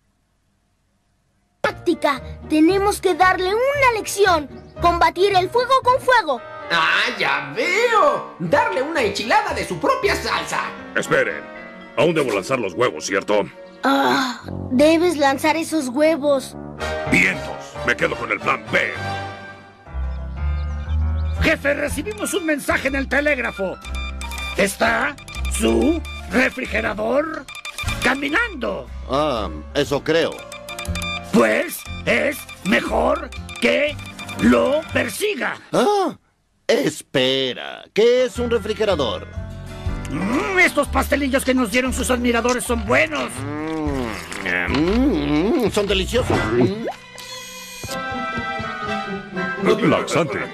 Táctica. Tenemos que darle una lección. Combatir el fuego con fuego. ¡Ah, ya veo! Darle una enchilada de su propia salsa. Esperen. Aún debo lanzar los huevos, ¿cierto? Debes lanzar esos huevos. Vientos. Me quedo con el plan B. Jefe, recibimos un mensaje en el telégrafo. ¿Está su refrigerador caminando? Eso creo. Pues es mejor que lo persiga. Espera. ¿Qué es un refrigerador? Estos pastelillos que nos dieron sus admiradores son buenos. Son deliciosos. Laxante.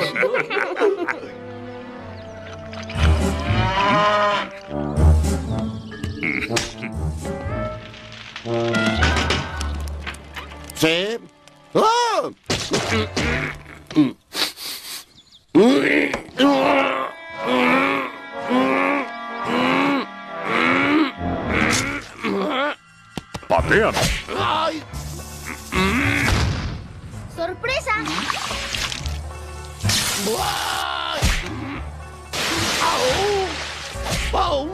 ¿Sí? ¡Patean! ¡Sorpresa! ¡Au!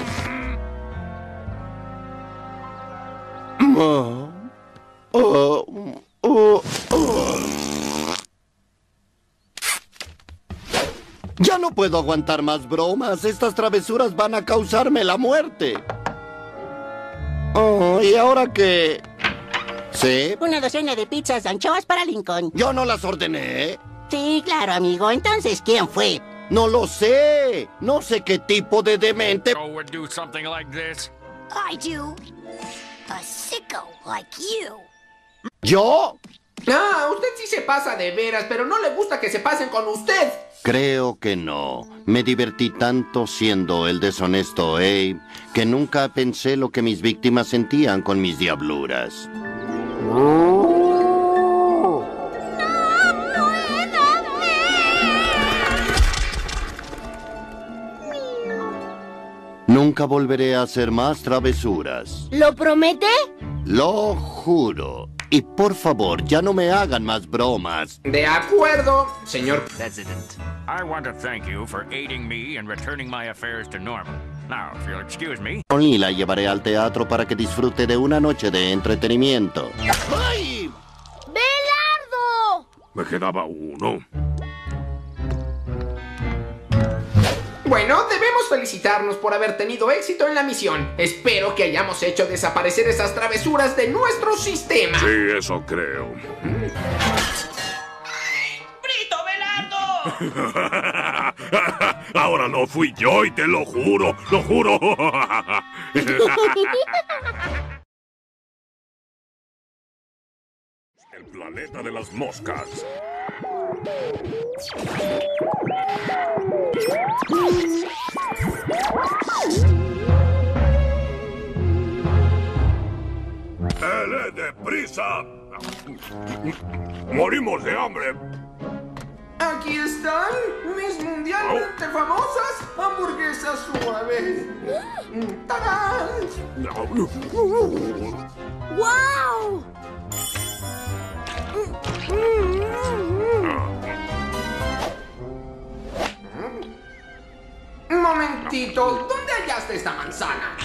Ya no puedo aguantar más bromas. Estas travesuras van a causarme la muerte. Oh, ¿y ahora qué? ¿Sí? Una docena de pizzas de anchoas para Lincoln. Yo no las ordené. Sí, claro, amigo. Entonces, ¿quién fue? No lo sé. No sé qué tipo de demente... would do something like this. I do. A sicko like you. ¿Yo? Ah, usted sí se pasa de veras, pero no le gusta que se pasen con usted. Creo que no. Me divertí tanto siendo el deshonesto Abe que nunca pensé lo que mis víctimas sentían con mis diabluras. Nunca volveré a hacer más travesuras. ¿Lo promete? Lo juro. Y por favor, ya no me hagan más bromas. De acuerdo, señor President. I want to thank you for aiding me in returning my affairs to normal. Now, if you'll excuse me. Y la llevaré al teatro para que disfrute de una noche de entretenimiento. ¡Ay! ¡Belardo! Me quedaba uno. Bueno, debemos felicitarnos por haber tenido éxito en la misión. Espero que hayamos hecho desaparecer esas travesuras de nuestro sistema. Sí, eso creo. ¡Brito Belardo! Ahora no fui yo y te lo juro, lo juro. El planeta de las moscas. ¡Deprisa! ¡Morimos de hambre! Aquí están mis mundialmente famosas hamburguesas suaves. ¡Tarán! ¡Wow! Un momentito, ¿dónde hallaste esta manzana?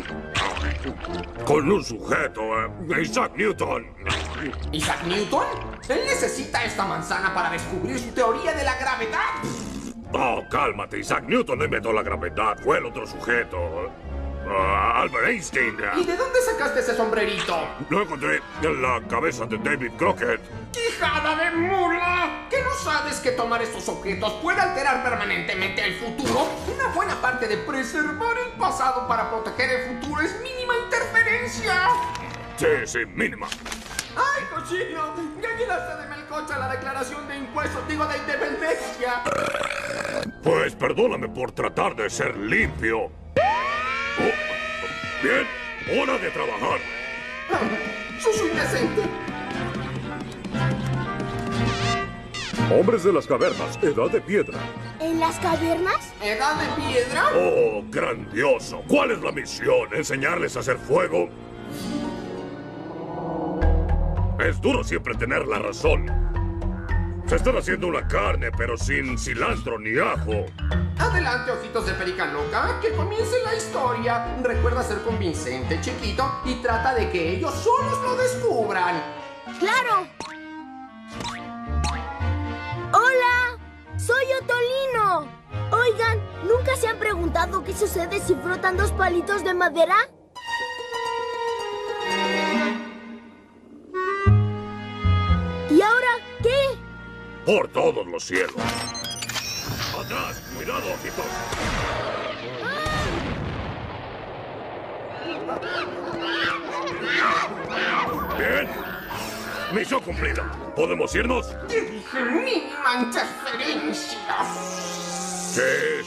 Con un sujeto, Isaac Newton. ¿Isaac Newton? Él necesita esta manzana para descubrir su teoría de la gravedad. Oh, cálmate, Isaac Newton no inventó la gravedad, fue el otro sujeto. Albert Einstein. ¿Y de dónde sacaste ese sombrerito? Lo encontré en la cabeza de David Crockett. ¡Quijada de mula! ¿Que no sabes que tomar estos objetos puede alterar permanentemente el futuro? Una buena parte de preservar el pasado para proteger el futuro es mínima interferencia. Sí, mínima. ¡Ay, cochino! ¿Ya llenaste de melcocha la declaración de impuestos, digo de independencia? Pues perdóname por tratar de ser limpio. Oh, bien, hora de trabajar. ¡Sos indecente! Hombres de las cavernas, edad de piedra. ¿En las cavernas? ¿Edad de piedra? Oh, grandioso. ¿Cuál es la misión? ¿Enseñarles a hacer fuego? Es duro siempre tener la razón. Se están haciendo una carne, pero sin cilantro ni ajo. Adelante, ojitos de perica loca, que comience la historia. Recuerda ser convincente, chiquito, y trata de que ellos solos lo descubran. ¡Claro! ¡Hola! ¡Soy Otolino! Oigan, ¿nunca se han preguntado qué sucede si frotan dos palitos de madera? ¿Y ahora qué? Por todos los cielos. ¡Atrás! ¡Cuidado, ojitos! ¡Bien! ¡Misión cumplida! ¿Podemos irnos? ¡Te dije mínima interferencia! Sí.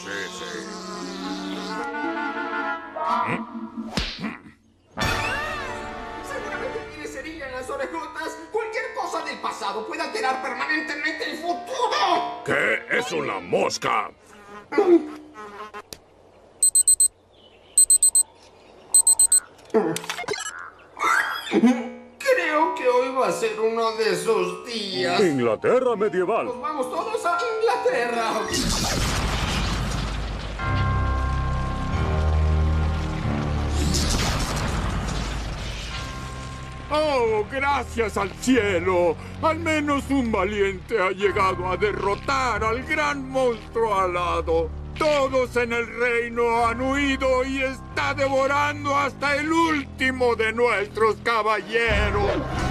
Seguramente tiene cerilla en las orejotas. Cualquier cosa del pasado puede alterar permanentemente el futuro. ¿Qué es una mosca? Creo que hoy va a ser uno de esos días. Inglaterra medieval. Pues vamos todos a Inglaterra. ¡Oh, gracias al cielo! Al menos un valiente ha llegado a derrotar al gran monstruo alado. Todos en el reino han huido y está devorando hasta el último de nuestros caballeros.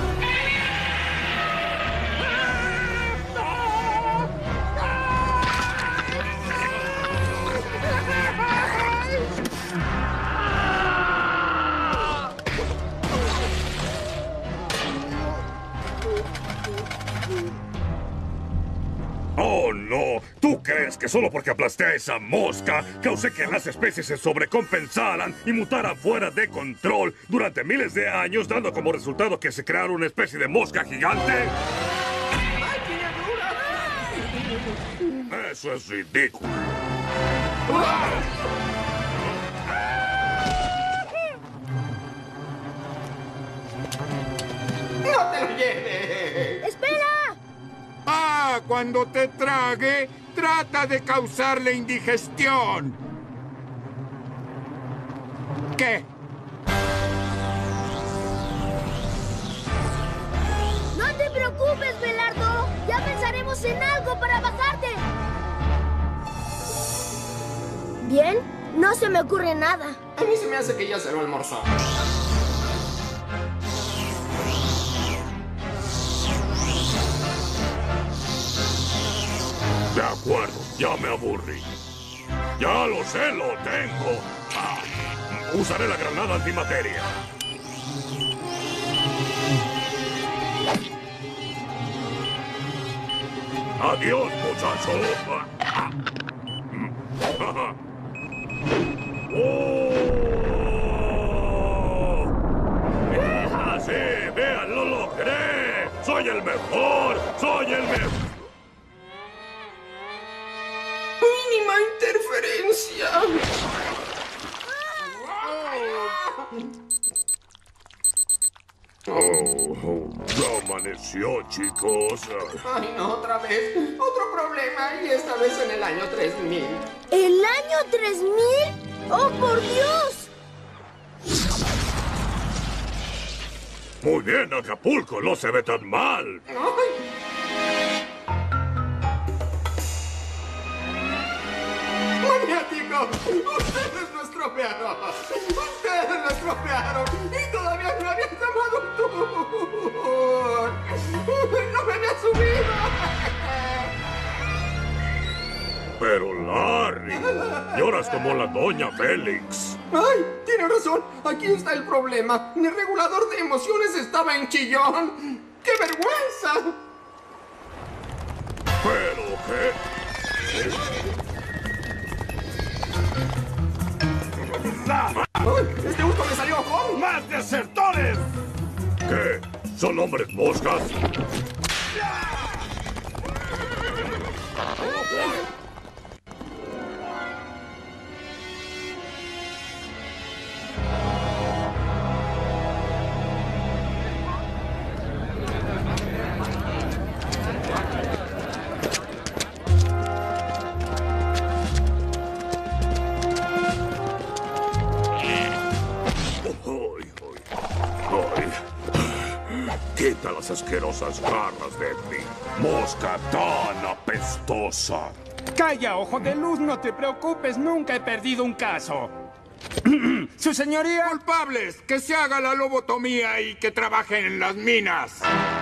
¡Oh, no! ¿Tú crees que solo porque aplasté a esa mosca causé que las especies se sobrecompensaran y mutaran fuera de control durante miles de años, dando como resultado que se creara una especie de mosca gigante? ¡Eso es ridículo! ¡No te lo lleves! ¡Espera! ¡Ah! Cuando te trague, trata de causarle indigestión. ¿Qué? ¡No te preocupes, Belardo! ¡Ya pensaremos en algo para bajarte! ¿Bien? No se me ocurre nada. A mí se me hace que ya se lo almorzó. De acuerdo, ya me aburrí. Ya lo sé, lo tengo. Usaré la granada antimateria. Adiós, muchacho. ¡Sí! ¡Vean, lo logré! ¡Soy el mejor! ¡Soy el mejor! ¡Mínima interferencia! Ya amaneció, chicos. Ay, no, otra vez. Otro problema, y esta vez en el año 3000. ¿El año 3000? ¡Oh, por Dios! Muy bien, Acapulco, no se ve tan mal. ¡Maniático! ¡Ustedes lo estropearon! ¡Ustedes lo estropearon! ¡Y todavía no habían tomado un tour! ¡No me había subido! Pero Larry, lloras como la doña Félix. ¡Ay! Tiene razón. Aquí está el problema. Mi regulador de emociones estaba en chillón. ¡Qué vergüenza! ¿Pero qué? ¡Ay! ¡Este hurto me salió con ¡Más desertores! ¿Qué? ¿Son hombres moscas? Quita las asquerosas garras de mí, mosca tan apestosa. Calla, ojo de luz, no te preocupes, nunca he perdido un caso. ¡Su señoría! ¡Culpables! ¡Que se haga la lobotomía y que trabajen en las minas!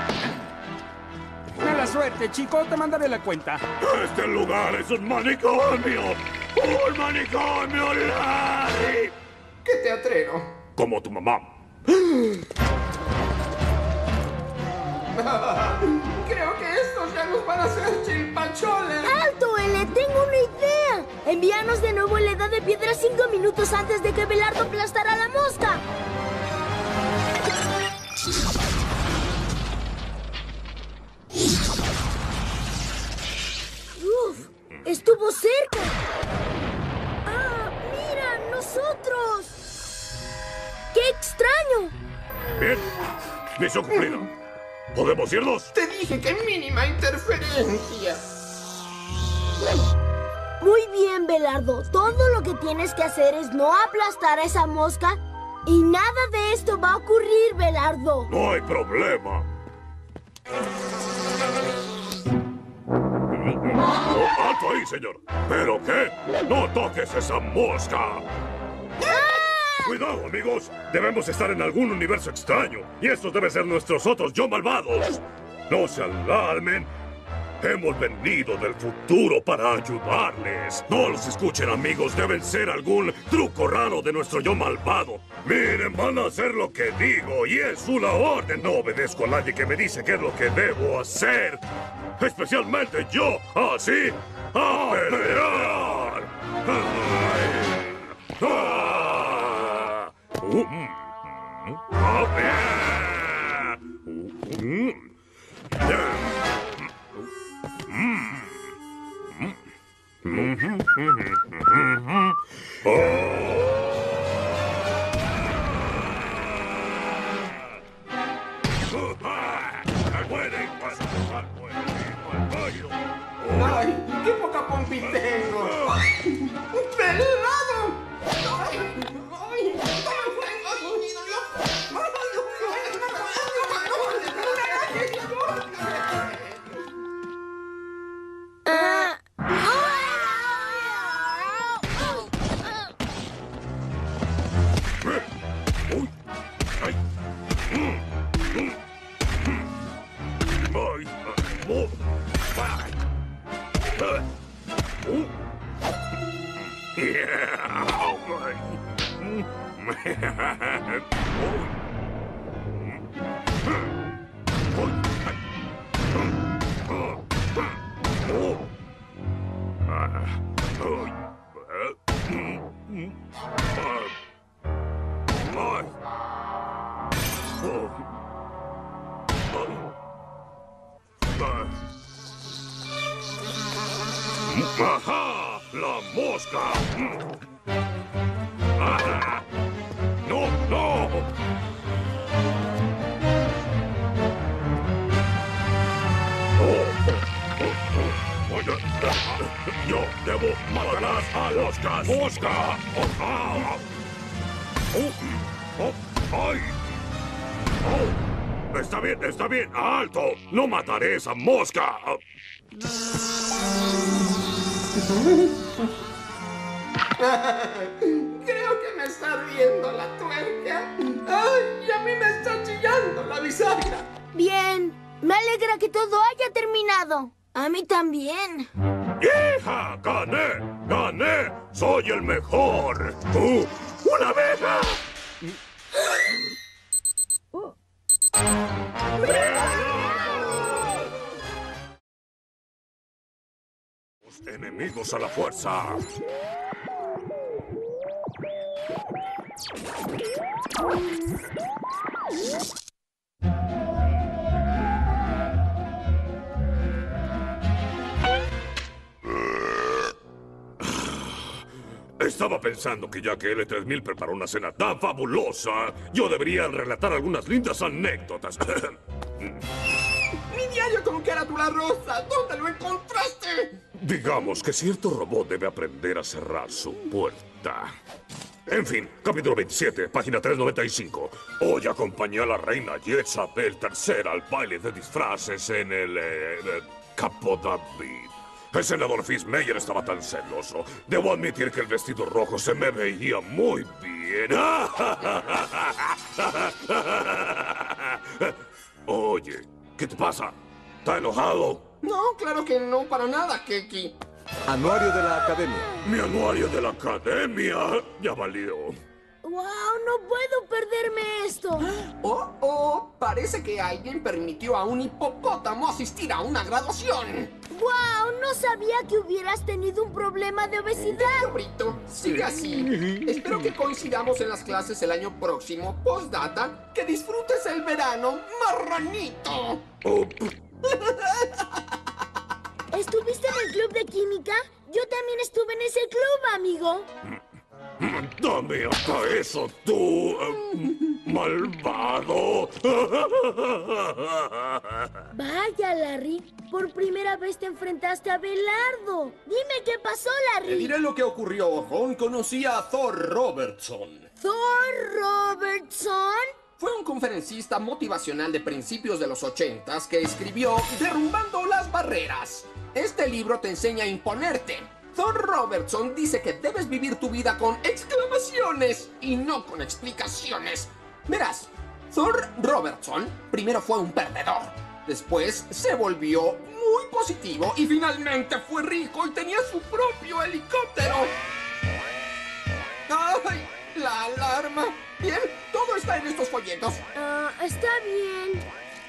Mala suerte, chico, te mandaré la cuenta. ¡Este lugar es un manicomio! ¡Un manicomio, Larry! ¡Qué teatrero! Como tu mamá. Creo que estos ya nos van a hacer chilpacholes. ¡Alto, L! ¡Tengo una idea! Envíanos de nuevo en la Edad de Piedra 5 minutos antes de que Belardo aplastara a la mosca. ¡Uf! ¡Estuvo cerca! ¡Ah! ¡Mira! ¡Nosotros! ¡Qué extraño! Bien. Misión cumplida. ¿Podemos irnos? Te dije que mínima interferencia. Muy bien, Belardo. Todo lo que tienes que hacer es no aplastar a esa mosca Y nada de esto va a ocurrir, Belardo. No hay problema. ¡Alto ahí, señor! ¿Pero qué? ¡No toques esa mosca! ¡Cuidado, amigos! Debemos estar en algún universo extraño. Y estos deben ser nuestros otros yo malvados. No se alarmen. Hemos venido del futuro para ayudarles. No los escuchen, amigos. Deben ser algún truco raro de nuestro yo malvado. Miren, van a hacer lo que digo y es una orden. No obedezco a nadie que me dice qué es lo que debo hacer. Especialmente yo. ¿Así? ¡A pelear! ¡Ay, qué poca pompi tengo! ¡Pelado! ¡Ajá! ¡La mosca! ¡Ah! ¡No, no! Yo debo matar a moscas. ¡Mosca! ¡Ay! Está bien, alto. No mataré esa mosca. Creo que me está riendo la tuerca. ¡Ay! Y a mí me está chillando la bisagra. Bien. Me alegra que todo haya terminado. A mí también. ¡Hija! ¡Gané! ¡Gané! ¡Soy el mejor! ¡Una abeja! Enemigos a la fuerza. Estaba pensando que ya que L3000 preparó una cena tan fabulosa, yo debería relatar algunas lindas anécdotas. ¡Mi diario con carátula rosa! ¿Dónde lo encontraste? Digamos que cierto robot debe aprender a cerrar su puerta. En fin, capítulo 27, página 395. Hoy acompañé a la reina Jezabel III al baile de disfraces en el Capo David. El senador Fitzmayer estaba tan celoso. Debo admitir que el vestido rojo se me veía muy bien. Oye, ¿qué te pasa? ¿Estás enojado? No, claro que no, para nada, Keki. Anuario de la Academia. Mi anuario de la Academia ya valió. ¡Wow! No puedo perderme esto. Oh, parece que alguien permitió a un hipopótamo asistir a una graduación. ¡Wow! No sabía que hubieras tenido un problema de obesidad. Brito, sigue así. Espero que coincidamos en las clases el año próximo. Postdata, que disfrutes el verano, marranito. ¿Estuviste en el club de química? Yo también estuve en ese club, amigo. Dame acá eso, tú. ¡Malvado! Vaya, Larry. Por primera vez te enfrentaste a Belardo. Dime qué pasó, Te Larry. diré lo que ocurrió. John conocía a Thor Robertson. ¿Thor Robertson? Fue un conferencista motivacional de principios de los 80s que escribió Derrumbando las Barreras. Este libro te enseña a imponerte. Thor Robertson dice que debes vivir tu vida con exclamaciones y no con explicaciones. Verás, Thor Robertson primero fue un perdedor. Después se volvió muy positivo y finalmente fue rico y tenía su propio helicóptero. ¡Ay! La alarma. Bien, todo está en estos folletos. Está bien.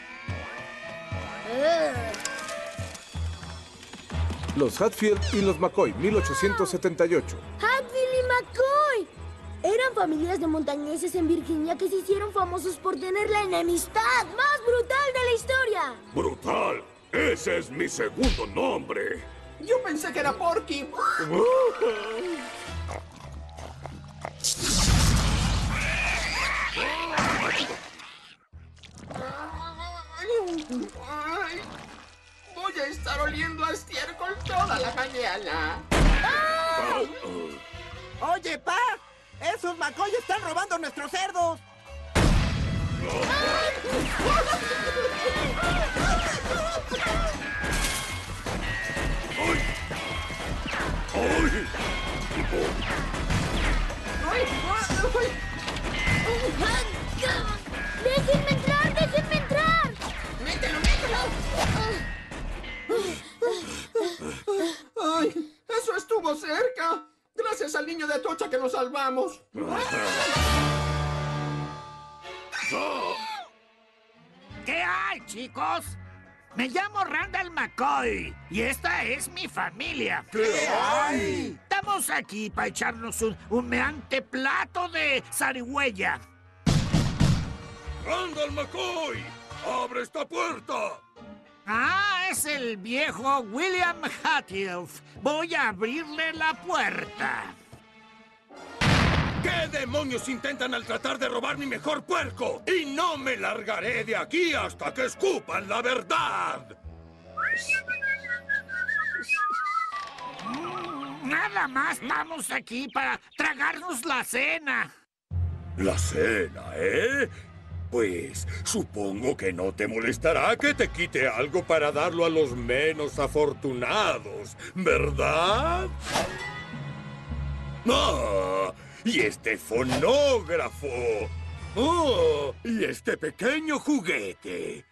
Los Hatfield y los McCoy, 1878. Hatfield y McCoy. Eran familias de montañeses en Virginia que se hicieron famosos por tener la enemistad más brutal de la historia. ¡Brutal! Ese es mi segundo nombre. Yo pensé que era Porky. Ay, voy a estar oliendo a estiércol toda la mañana. Oye, Pa, esos McCoy están robando nuestros cerdos. ¡Déjenme entrar! ¡Déjenme entrar! ¡Mételo, mételo! ¡Ay! ¡Eso estuvo cerca! Gracias al niño de Atocha que nos salvamos. ¿Qué hay, chicos? Me llamo Randall McCoy y esta es mi familia. ¿Qué hay? Estamos aquí para echarnos un humeante plato de zarigüeya. ¡Randall McCoy! ¡Abre esta puerta! Ah, es el viejo William Hatfield. Voy a abrirle la puerta. ¿Qué demonios intentan al tratar de robar mi mejor puerco? Y no me largaré de aquí hasta que escupan la verdad. Nada más estamos aquí para tragarnos la cena. ¿La cena, eh? Pues supongo que no te molestará que te quite algo para darlo a los menos afortunados, ¿verdad? ¡Ah! ¡Y este fonógrafo! ¡Oh! ¡Y este pequeño juguete!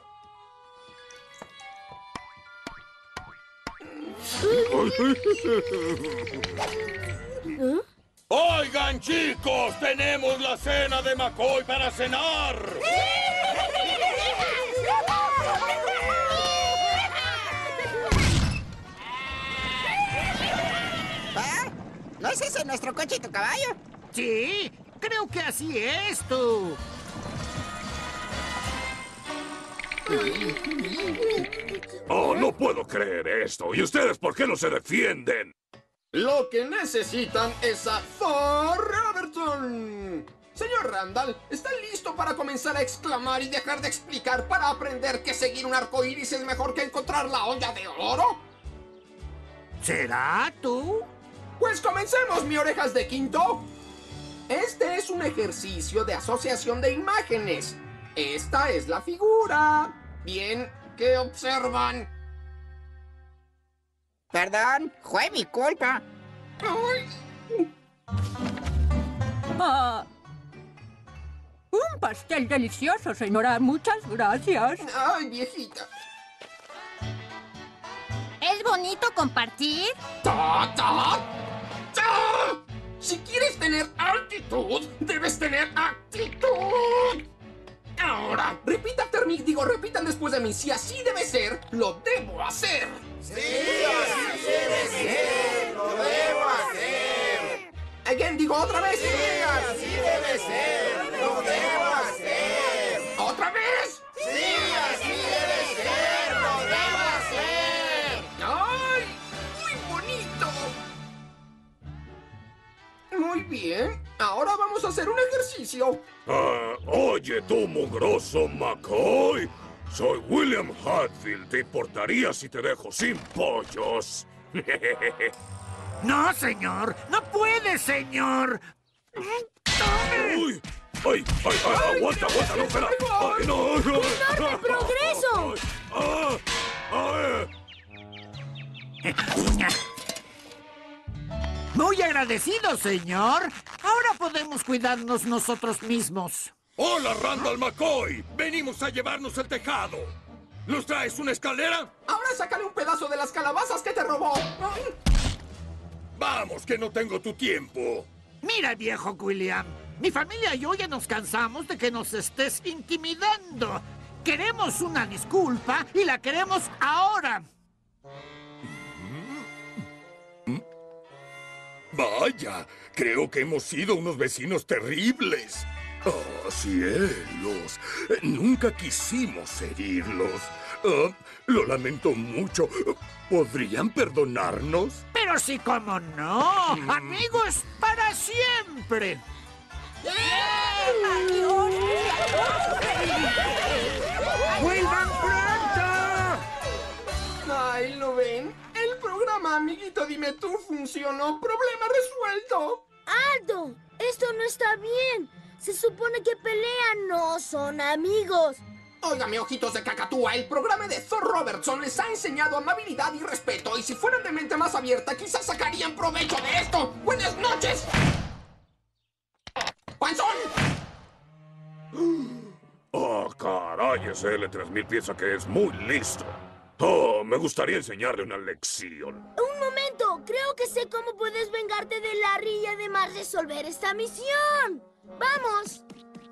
¡Oigan, chicos! ¡Tenemos la cena de McCoy para cenar! ¿Pa? ¿No es ese nuestro coche y tu caballo? Sí, creo que así es, tú. Oh, no puedo creer esto. ¿Y ustedes por qué no se defienden? Lo que necesitan es a Thor Robertson. Señor Randall, ¿está listo para comenzar a exclamar y dejar de explicar para aprender que seguir un arco iris es mejor que encontrar la olla de oro? ¿Será tú? Pues comencemos, mi orejas de quinto. Este es un ejercicio de asociación de imágenes. Esta es la figura. Bien, ¿qué observan? Perdón, fue mi culpa. Un pastel delicioso, señora. Muchas gracias. Ay, viejita. ¿Es bonito compartir? ¡Ta, ta! ¡Ta! Si quieres tener altitud, debes tener actitud. Ahora, repita after me, repitan después de mí. Si así debe ser, lo debo hacer. Sí, así debe ser, lo debo hacer. Again, otra vez. Sí, así debe ser, lo debo hacer. ¿Otra vez? Sí, así debe ser, lo debo hacer. ¡Ay! ¡Muy bonito! Muy bien. Ahora vamos a hacer un ejercicio. Oye, tú, mugroso McCoy. Soy William Hatfield. ¿Te importaría si te dejo sin pollos? No, señor. No puede, señor. ¡Uy! ¡Ay! ¡Aguanta, no, espera! ¡Ay, no! ¡Enorme progreso! Muy agradecido, señor. Ahora podemos cuidarnos nosotros mismos. ¡Hola, Randall McCoy! Venimos a llevarnos el tejado. ¿Nos traes una escalera? Ahora sácale un pedazo de las calabazas que te robó. Vamos, que no tengo tu tiempo. Mira, viejo William. Mi familia y yo ya nos cansamos de que nos estés intimidando. Queremos una disculpa y la queremos ahora. Vaya, creo que hemos sido unos vecinos terribles. ¡Oh, cielos! Nunca quisimos herirlos. Lo lamento mucho. ¿Podrían perdonarnos? Pero sí, cómo no. Amigos para siempre. ¡Vuelvan pronto! Ay, ¿lo ven? El programa Amiguito Dime Tú funcionó. ¡Problema resuelto! ¡Alto! Esto no está bien. Se supone que pelean, no son amigos. Óigame, ojitos de cacatúa, el programa de Thor Robertson les ha enseñado amabilidad y respeto, y si fueran de mente más abierta, quizás sacarían provecho de esto. ¡Buenas noches! ¡Panzón! Caray, ese L3000 piensa que es muy listo. Oh, me gustaría enseñarle una lección. Un momento, creo que sé cómo puedes vengarte de Larry y además resolver esta misión. ¡Vamos!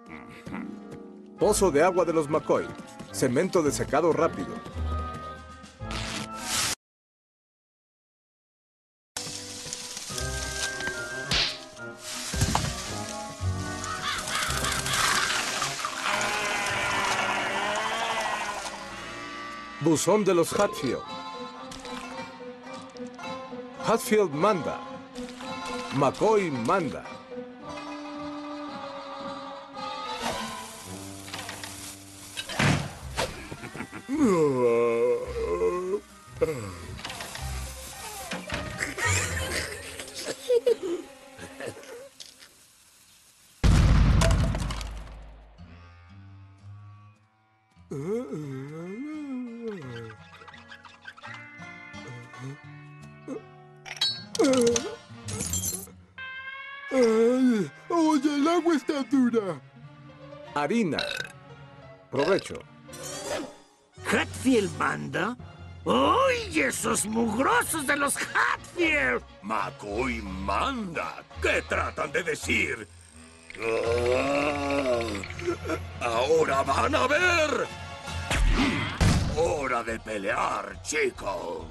Pozo de agua de los McCoy. Cemento de secado rápido. Buzón de los Hatfield. Hatfield manda. McCoy manda. Oye, el agua está dura. Harina. Provecho. ¿Hatfield manda? ¡Uy, esos mugrosos de los Hatfield! McCoy manda. ¿Qué tratan de decir? Ahora van a ver. Hora de pelear, chicos.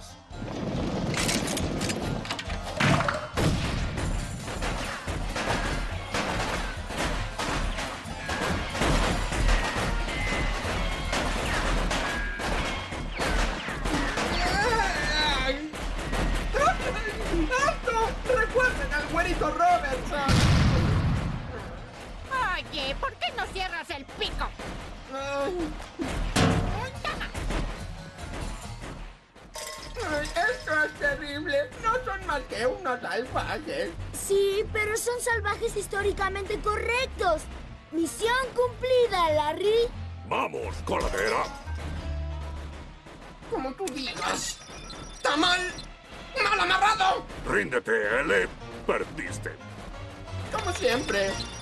¡Recuerden al güerito Robertson! Oye, ¿por qué no cierras el pico? Esto es terrible. No son más que unos salvajes. Sí, pero son salvajes históricamente correctos. Misión cumplida, Larry. ¡Vamos, coladera! Como tú digas. ¡Tamal! ¡Mal amarrado! Ríndete, L. Perdiste. Como siempre.